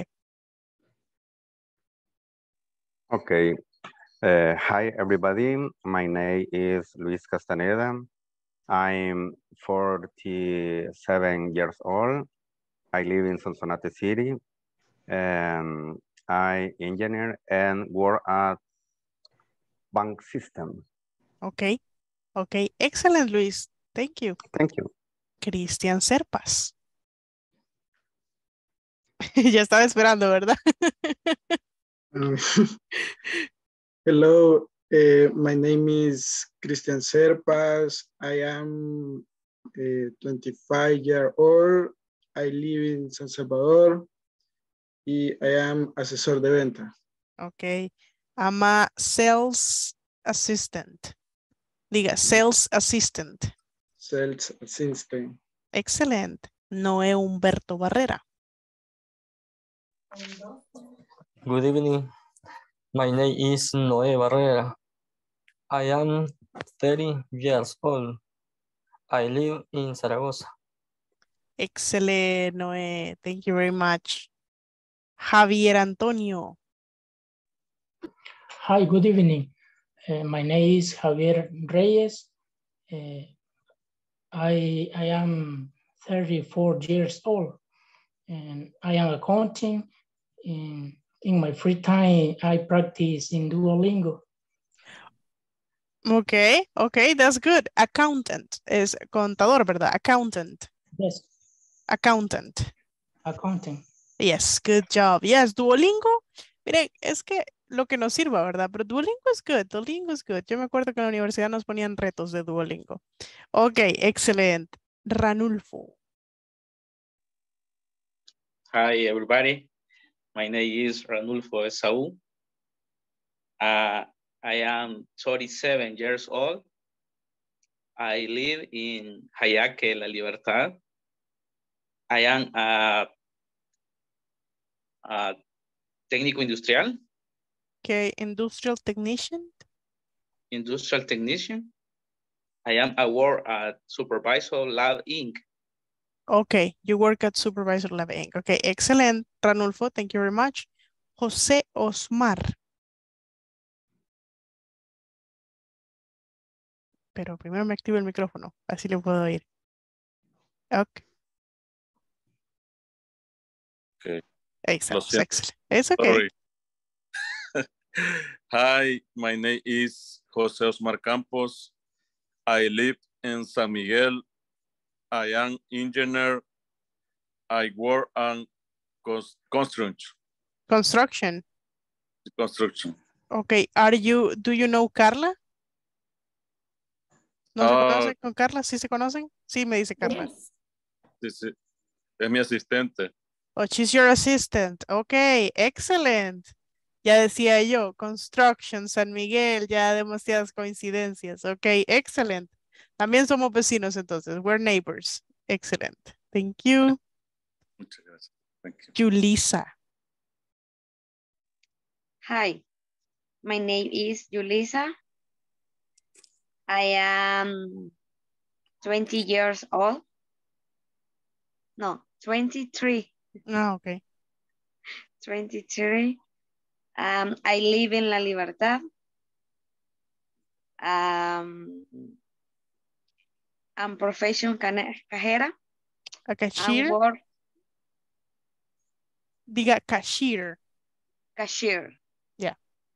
Okay. Uh, hi, everybody. My name is Luis Castaneda. I'm forty-seven years old. I live in Sonsonate City. And I engineer and work at bank system. Okay. Okay. Excellent, Luis. Thank you. Thank you. Cristian Serpas. Ya estaba esperando, ¿verdad? Um, hello, uh, my name is Cristian Serpas. I am uh, twenty-five years old. I live in San Salvador. Y I am asesor de venta. Okay. I'm a sales assistant. Diga, sales assistant. Sales assistant. Excellent. Noé Humberto Barrera. Good evening. My name is Noé Barrera. I am thirty years old. I live in Zaragoza. Excellent, Noé. Thank you very much. Javier Antonio. Hi, good evening. Uh, my name is Javier Reyes. Uh, I, I am thirty-four years old and I am accounting. In, in my free time, I practice in Duolingo. Okay, okay, that's good. Accountant es contador, ¿verdad? Accountant. Yes. Accountant. Accounting. Yes, good job. Yes, Duolingo. Miren, es que lo que nos sirva, ¿verdad? Pero Duolingo es good. Duolingo es good. Yo me acuerdo que en la universidad nos ponían retos de Duolingo. Ok, excelente. Ranulfo. Hi, everybody. My name is Ranulfo Esaú. Uh, I am thirty-seven years old. I live in Jayaque, La Libertad. I am a, a técnico industrial. Okay, industrial technician. Industrial technician. I am a work at Supervisor Lab Incorporated. Okay, you work at Supervisor Lab Incorporated. Okay, excellent, Ranulfo. Thank you very much. José Osmar. Pero primero me activo el micrófono, así le puedo oír. Okay. Okay. Exacto, excellent. It's okay. Sorry. Hi, my name is José Osmar Campos. I live in San Miguel. I am engineer. I work on cons- construction. Construction. Construction. Okay. Are you, do you know Carla? ¿No se Ah, conocen con Carla? ¿Sí se conocen? Sí, me dice Carla. sí, sí. Es mi asistente. Oh, she's your assistant. Okay, excellent. Ya decía yo, construction, San Miguel, ya demasiadas coincidencias. Okay, excellent. También somos vecinos entonces. We're neighbors. Excellent. Thank you. Muchas gracias. Thank you. Julissa. Hi, my name is Julissa. I am twenty years old. No, twenty-three. Ah, okay. twenty-three. Um, I live in La Libertad. Um, I'm profession cane- cajera. A And cashier. work Diga cashier. cashier. Yeah.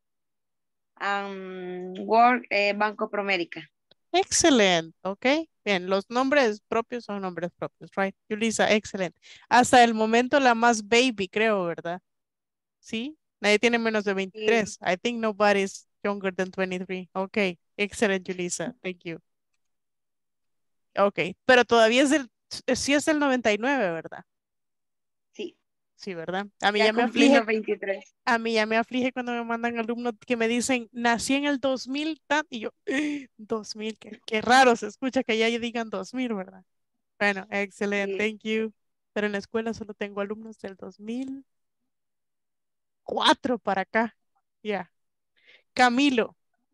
Um, work eh, Banco Promérica. Excellent. Okay. Bien, los nombres propios son nombres propios, right? Julissa, excellent. Hasta el momento la más baby, creo, ¿verdad? Sí. Nadie tiene menos de veintitrés. I think nobody's younger than twenty-three. Okay. Excellent, Julissa. Thank you. Okay. Pero todavía es del, sí es del noventa y nueve, ¿verdad? Sí. Sí, ¿verdad? A mí Ya ya me cumplí aflige. los veintitrés. A mí ya me aflige cuando me mandan alumnos que me dicen, nací en el dos mil, tan-", y yo, dos mil, qué, qué raro se escucha que ya digan dos mil, ¿verdad? Bueno, excelente, Sí. thank you. Pero en la escuela solo tengo alumnos del dos mil cuatro para acá. Ya. Camilo.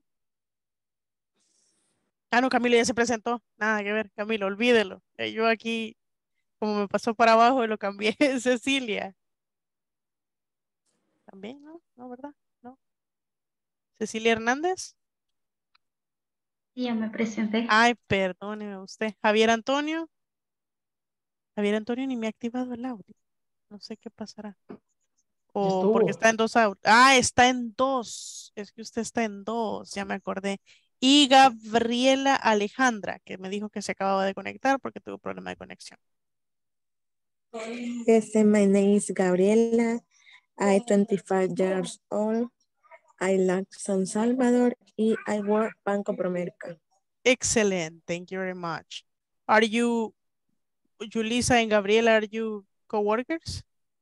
Ah, no, Camilo ya se presentó. Nada que ver, Camilo, olvídelo. Eh, Yo aquí, como me pasó para abajo, lo cambié. Cecilia. También, ¿no? ¿No, verdad? ¿No? Cecilia Hernández. Ya me presenté. Ay, perdóneme usted. Javier Antonio. Javier Antonio ni me ha activado el audio. No sé qué pasará. O porque Estuvo. está en dos audios. Ah, está en dos. Es que usted está en dos, ya me acordé. Y Gabriela Alejandra, que me dijo que se acababa de conectar porque tuvo problema de conexión. Yes, my name is Gabriela. I'm twenty-five years old. I live San Salvador y I work Banco Promérica. Excellent. Thank you very much. Are you, Julissa and Gabriela, are you coworkers?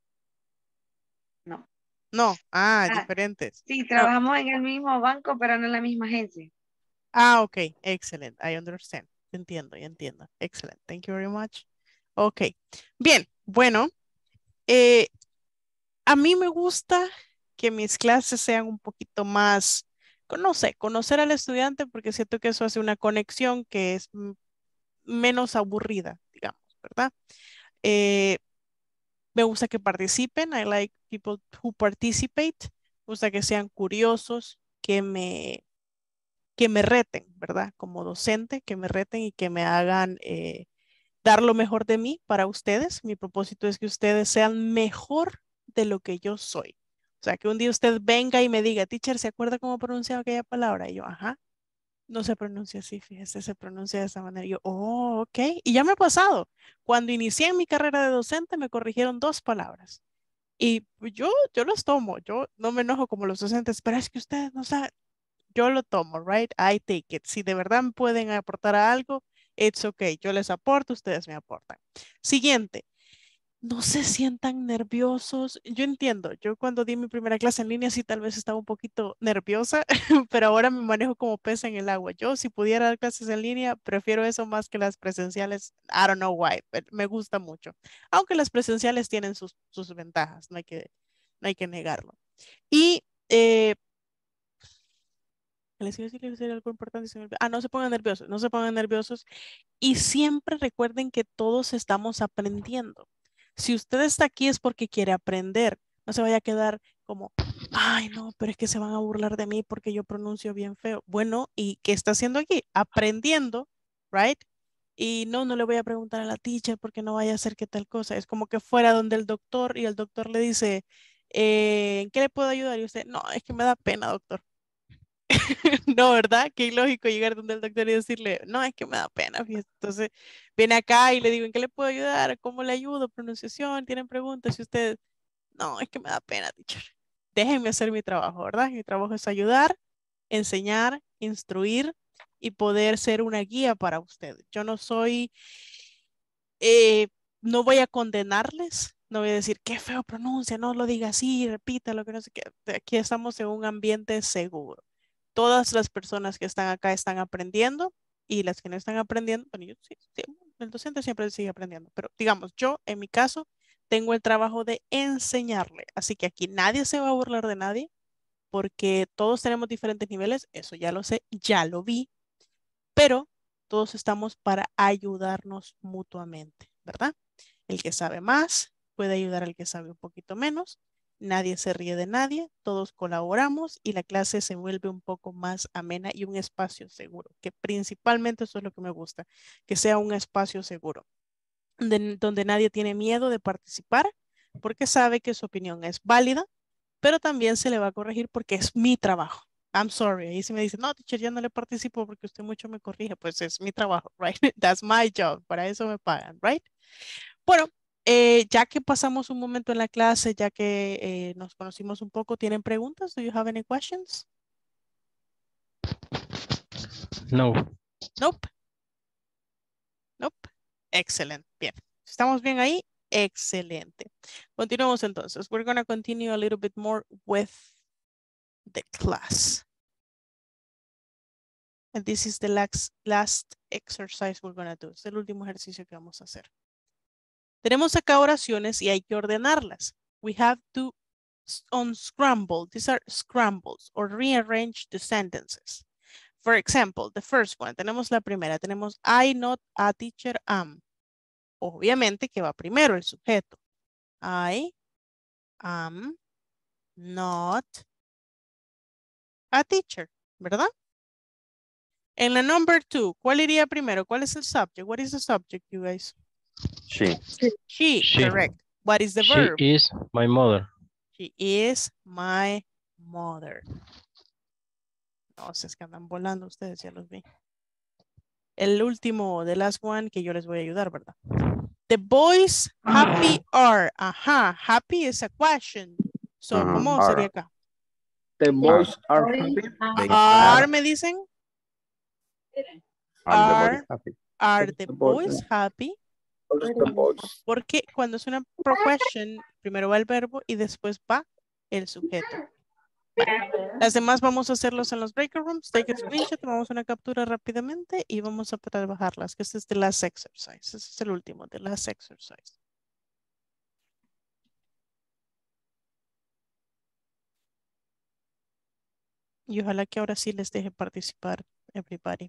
No. No. Ah, Ah, diferentes. sí, No. trabajamos en el mismo banco, pero no en la misma agencia. Ah, ok. Excellent. I understand. Entiendo, ya entiendo. Excellent. Thank you very much. Ok. Bien. Bueno, eh, a mí me gusta que mis clases sean un poquito más, no sé, conocer al estudiante porque siento que eso hace una conexión que es mm, menos aburrida, digamos, ¿verdad? Eh, me gusta que participen. I like people who participate. Me gusta que sean curiosos, que me, que me reten, ¿verdad? Como docente, que me reten y que me hagan eh, dar lo mejor de mí para ustedes. Mi propósito es que ustedes sean mejor de lo que yo soy. O sea, que un día usted venga y me diga, teacher, ¿se acuerda cómo pronunciaba aquella palabra? Y yo, ajá, no se pronuncia así, fíjese, se pronuncia de esa manera. Y yo, oh, ok. Y ya me ha pasado. Cuando inicié en mi carrera de docente, me corrigieron dos palabras. Y pues, yo, yo los tomo. Yo no me enojo como los docentes, pero es que ustedes no saben. Yo lo tomo, right? I take it. Si de verdad me pueden aportar a algo, it's okay. Yo les aporto, ustedes me aportan. Siguiente. No se sientan nerviosos. Yo entiendo, yo cuando di mi primera clase en línea sí tal vez estaba un poquito nerviosa, pero ahora me manejo como pez en el agua. Yo si pudiera dar clases en línea, prefiero eso más que las presenciales. I don't know why, but me gusta mucho. Aunque las presenciales tienen sus, sus ventajas, no hay que, no hay que negarlo. Y eh, les iba a decir, les iba a decir algo importante. se me olvidó. Ah, no se pongan nerviosos, no se pongan nerviosos. Y siempre recuerden que todos estamos aprendiendo. Si usted está aquí es porque quiere aprender. No se vaya a quedar como, ay, no, pero es que se van a burlar de mí porque yo pronuncio bien feo. Bueno, ¿y qué está haciendo aquí? Aprendiendo, right? Y no, no le voy a preguntar a la teacher porque no vaya a hacer que tal cosa. Es como que fuera donde el doctor y el doctor le dice, eh, ¿en qué le puedo ayudar? Y usted, no, es que me da pena, doctor. No, ¿verdad? Qué ilógico llegar donde el doctor y decirle, no, es que me da pena, fíjate. Entonces, viene acá y le digo, ¿en qué le puedo ayudar? ¿Cómo le ayudo? Pronunciación, ¿tienen preguntas? Si usted, No, es que me da pena, teacher. Déjenme hacer mi trabajo, ¿verdad? Mi trabajo es ayudar, enseñar, instruir y poder ser una guía para ustedes. Yo no soy, eh, no voy a condenarles, no voy a decir qué feo pronuncia, no lo diga así, repita lo que no sé qué. Aquí estamos en un ambiente seguro. Todas las personas que están acá están aprendiendo y las que no están aprendiendo, bueno, yo sí, sí, el docente siempre sigue aprendiendo, pero digamos, yo en mi caso tengo el trabajo de enseñarle, así que aquí nadie se va a burlar de nadie porque todos tenemos diferentes niveles, eso ya lo sé, ya lo vi, pero todos estamos para ayudarnos mutuamente, ¿verdad? El que sabe más puede ayudar al que sabe un poquito menos. Nadie se ríe de nadie, todos colaboramos y la clase se vuelve un poco más amena y un espacio seguro, que principalmente eso es lo que me gusta, que sea un espacio seguro, donde, donde nadie tiene miedo de participar porque sabe que su opinión es válida, pero también se le va a corregir porque es mi trabajo. I'm sorry. Ahí si me dice, no, teacher, ya no le participo porque usted mucho me corrige, pues es mi trabajo, right? That's my job. Para eso me pagan, right? Bueno, eh, ya que pasamos un momento en la clase, ya que eh, nos conocimos un poco, ¿tienen preguntas? Do you have any questions? No. Nope. Nope. Excelente. Bien. ¿Estamos bien ahí? Excelente. Continuamos entonces. We're going to continue a little bit more with the class. And this is the last, last exercise we're going to do. Es el último ejercicio que vamos a hacer. Tenemos acá oraciones y hay que ordenarlas. We have to unscramble. These are scrambles or rearrange the sentences. For example, the first one. Tenemos la primera. Tenemos I not a teacher am. Obviamente que va primero el sujeto. I am not a teacher, ¿verdad? En la number two, ¿cuál iría primero? ¿Cuál es el subject? What is the subject, you guys? She. She, She. correct. What is the She verb? is my mother. She is my mother. No, si es que andan volando ustedes, ya los vi. El último, the last one, que yo les voy a ayudar, ¿verdad? The boys happy are. Ajá, happy is a question. So, Ajá, ¿cómo are. sería acá? The boys are Boys happy. They Are, are. me dicen. Are the Are, boys happy? are the The boys. boys happy? The boys. Porque cuando es una pro question, primero va el verbo y después va el sujeto. Vale. Las demás vamos a hacerlos en los breaker rooms. Take a screenshot, tomamos una captura rápidamente y vamos a trabajarlas, que este es the last exercise. Este es el último, the last exercise. Y ojalá que ahora sí les deje participar, everybody.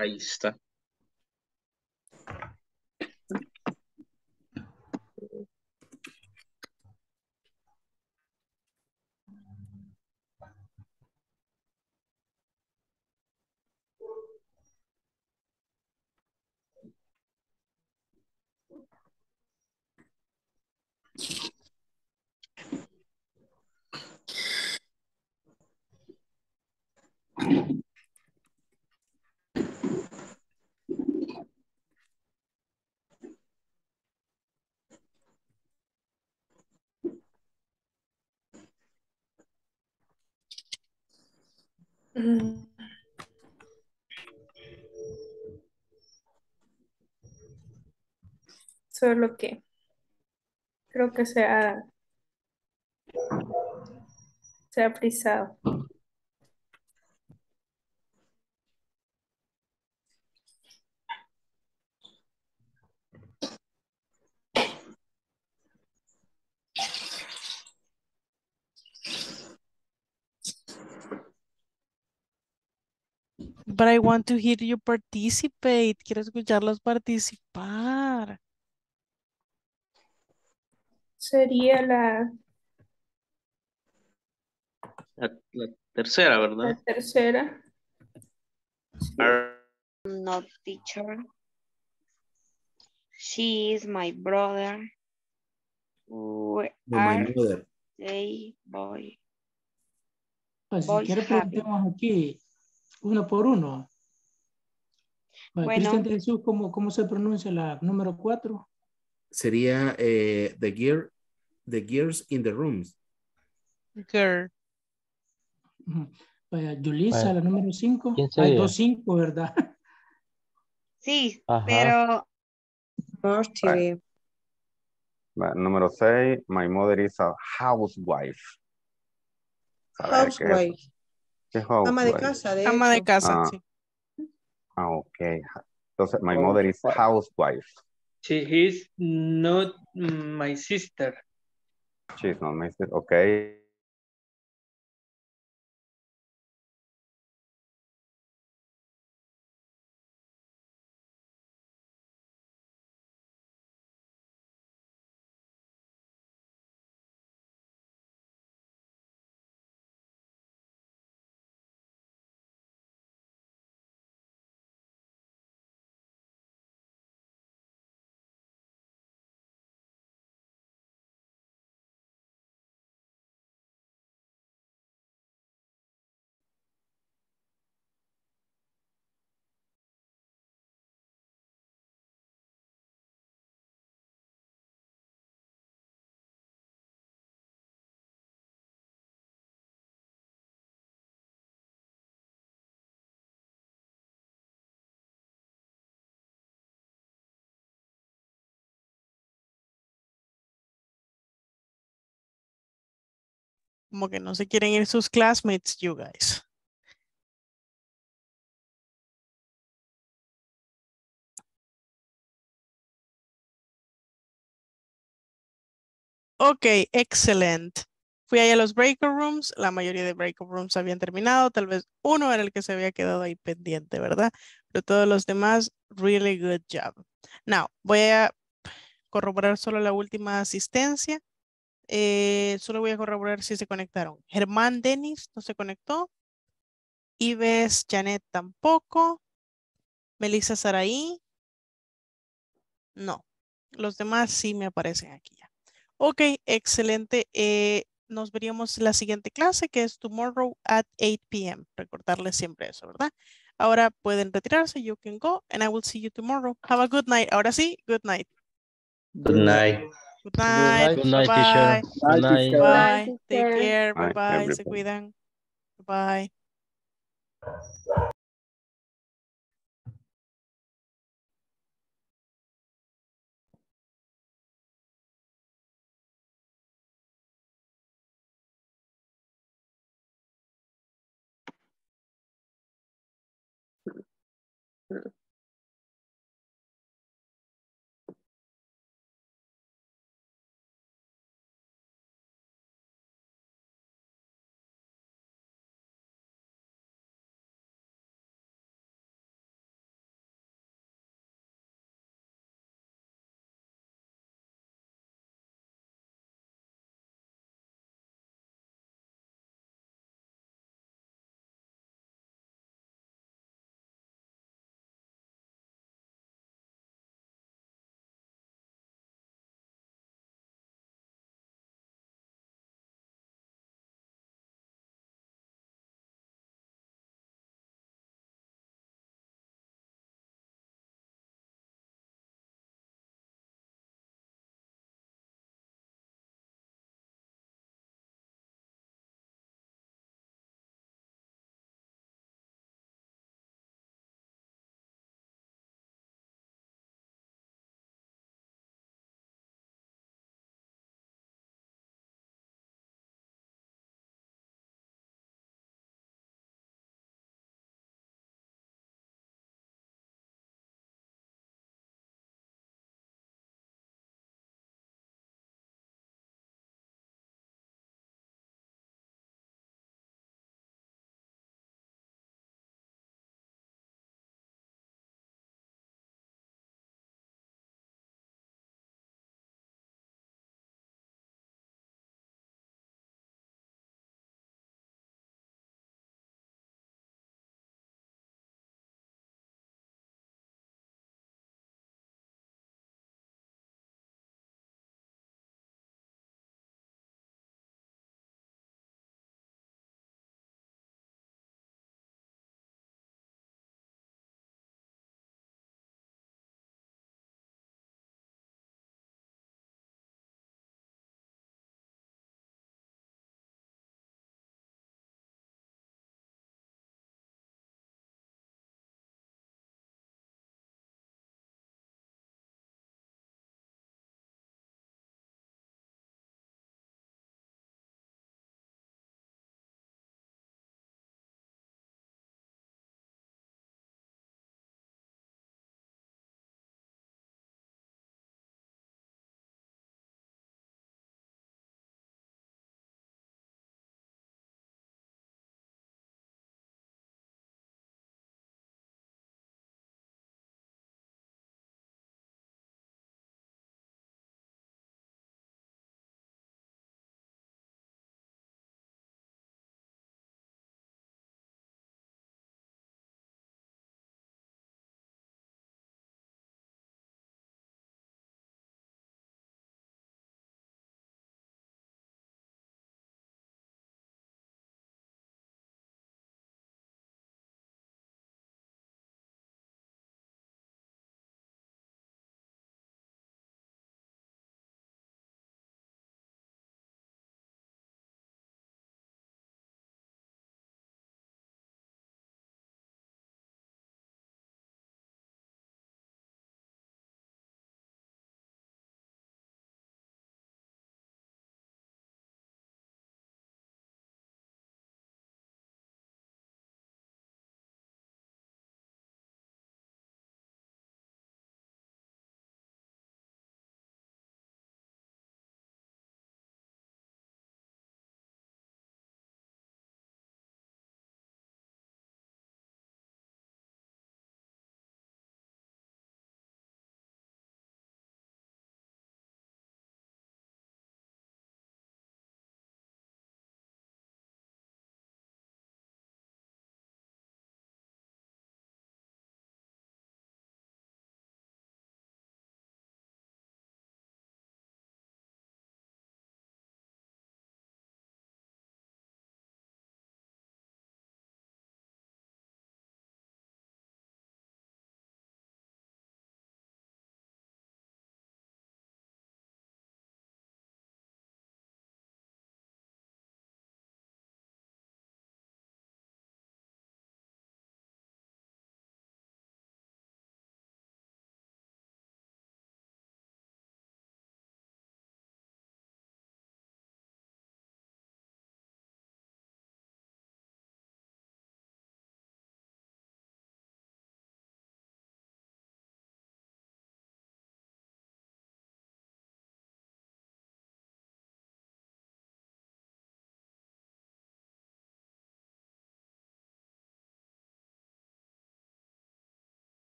Ahí está. Mm, Solo que creo que se ha, se ha frisado. But I want to hear you participate. Quiero escucharlos participar. Sería la, La, la tercera, la ¿verdad? tercera. Are- No, teacher. She is my brother. We No, my are mother. they boy. Pues, si Boys quiere happy. preguntemos aquí uno por uno. Bueno, Bueno. Cristian de Jesús, ¿cómo, ¿cómo se pronuncia la número cuatro? Sería eh, the gear, the gears in the rooms. Girl. Vaya, Yulisa, Bueno, la número cinco. ¿quién Hay sería? dos cinco, ¿verdad? Sí, Ajá. pero Right. Va, número seis, my mother is a housewife. A ver, ¿qué es eso? Housewife. ¿Qué es Ama de housewife? casa, de Ama de hecho. casa, Ah, sí. ah, ok. Entonces, my mother is housewife. She is not my sister. She's not my sister. Okay. Como que no se quieren ir sus classmates, you guys. Ok, excelente. Fui ahí a los breakout rooms, la mayoría de breakout rooms habían terminado, tal vez uno era el que se había quedado ahí pendiente, ¿verdad? Pero todos los demás, really good job. Now, voy a corroborar solo la última asistencia. Eh, solo voy a corroborar si se conectaron. Germán Denis no se conectó. Ives Janet tampoco. Melissa Saraí. No. Los demás sí me aparecen aquí ya. Ok, excelente. Eh, nos veríamos la siguiente clase que es tomorrow at eight p m Recordarles siempre eso, ¿verdad? Ahora pueden retirarse. You can go and I will see you tomorrow. Have a good night. Ahora sí, good night. Good night. Good night. Good night, Bye. teacher. Good night. Bye. Take teacher. care. Bye Bye, bye. Se everybody. cuidan. Bye. Mm.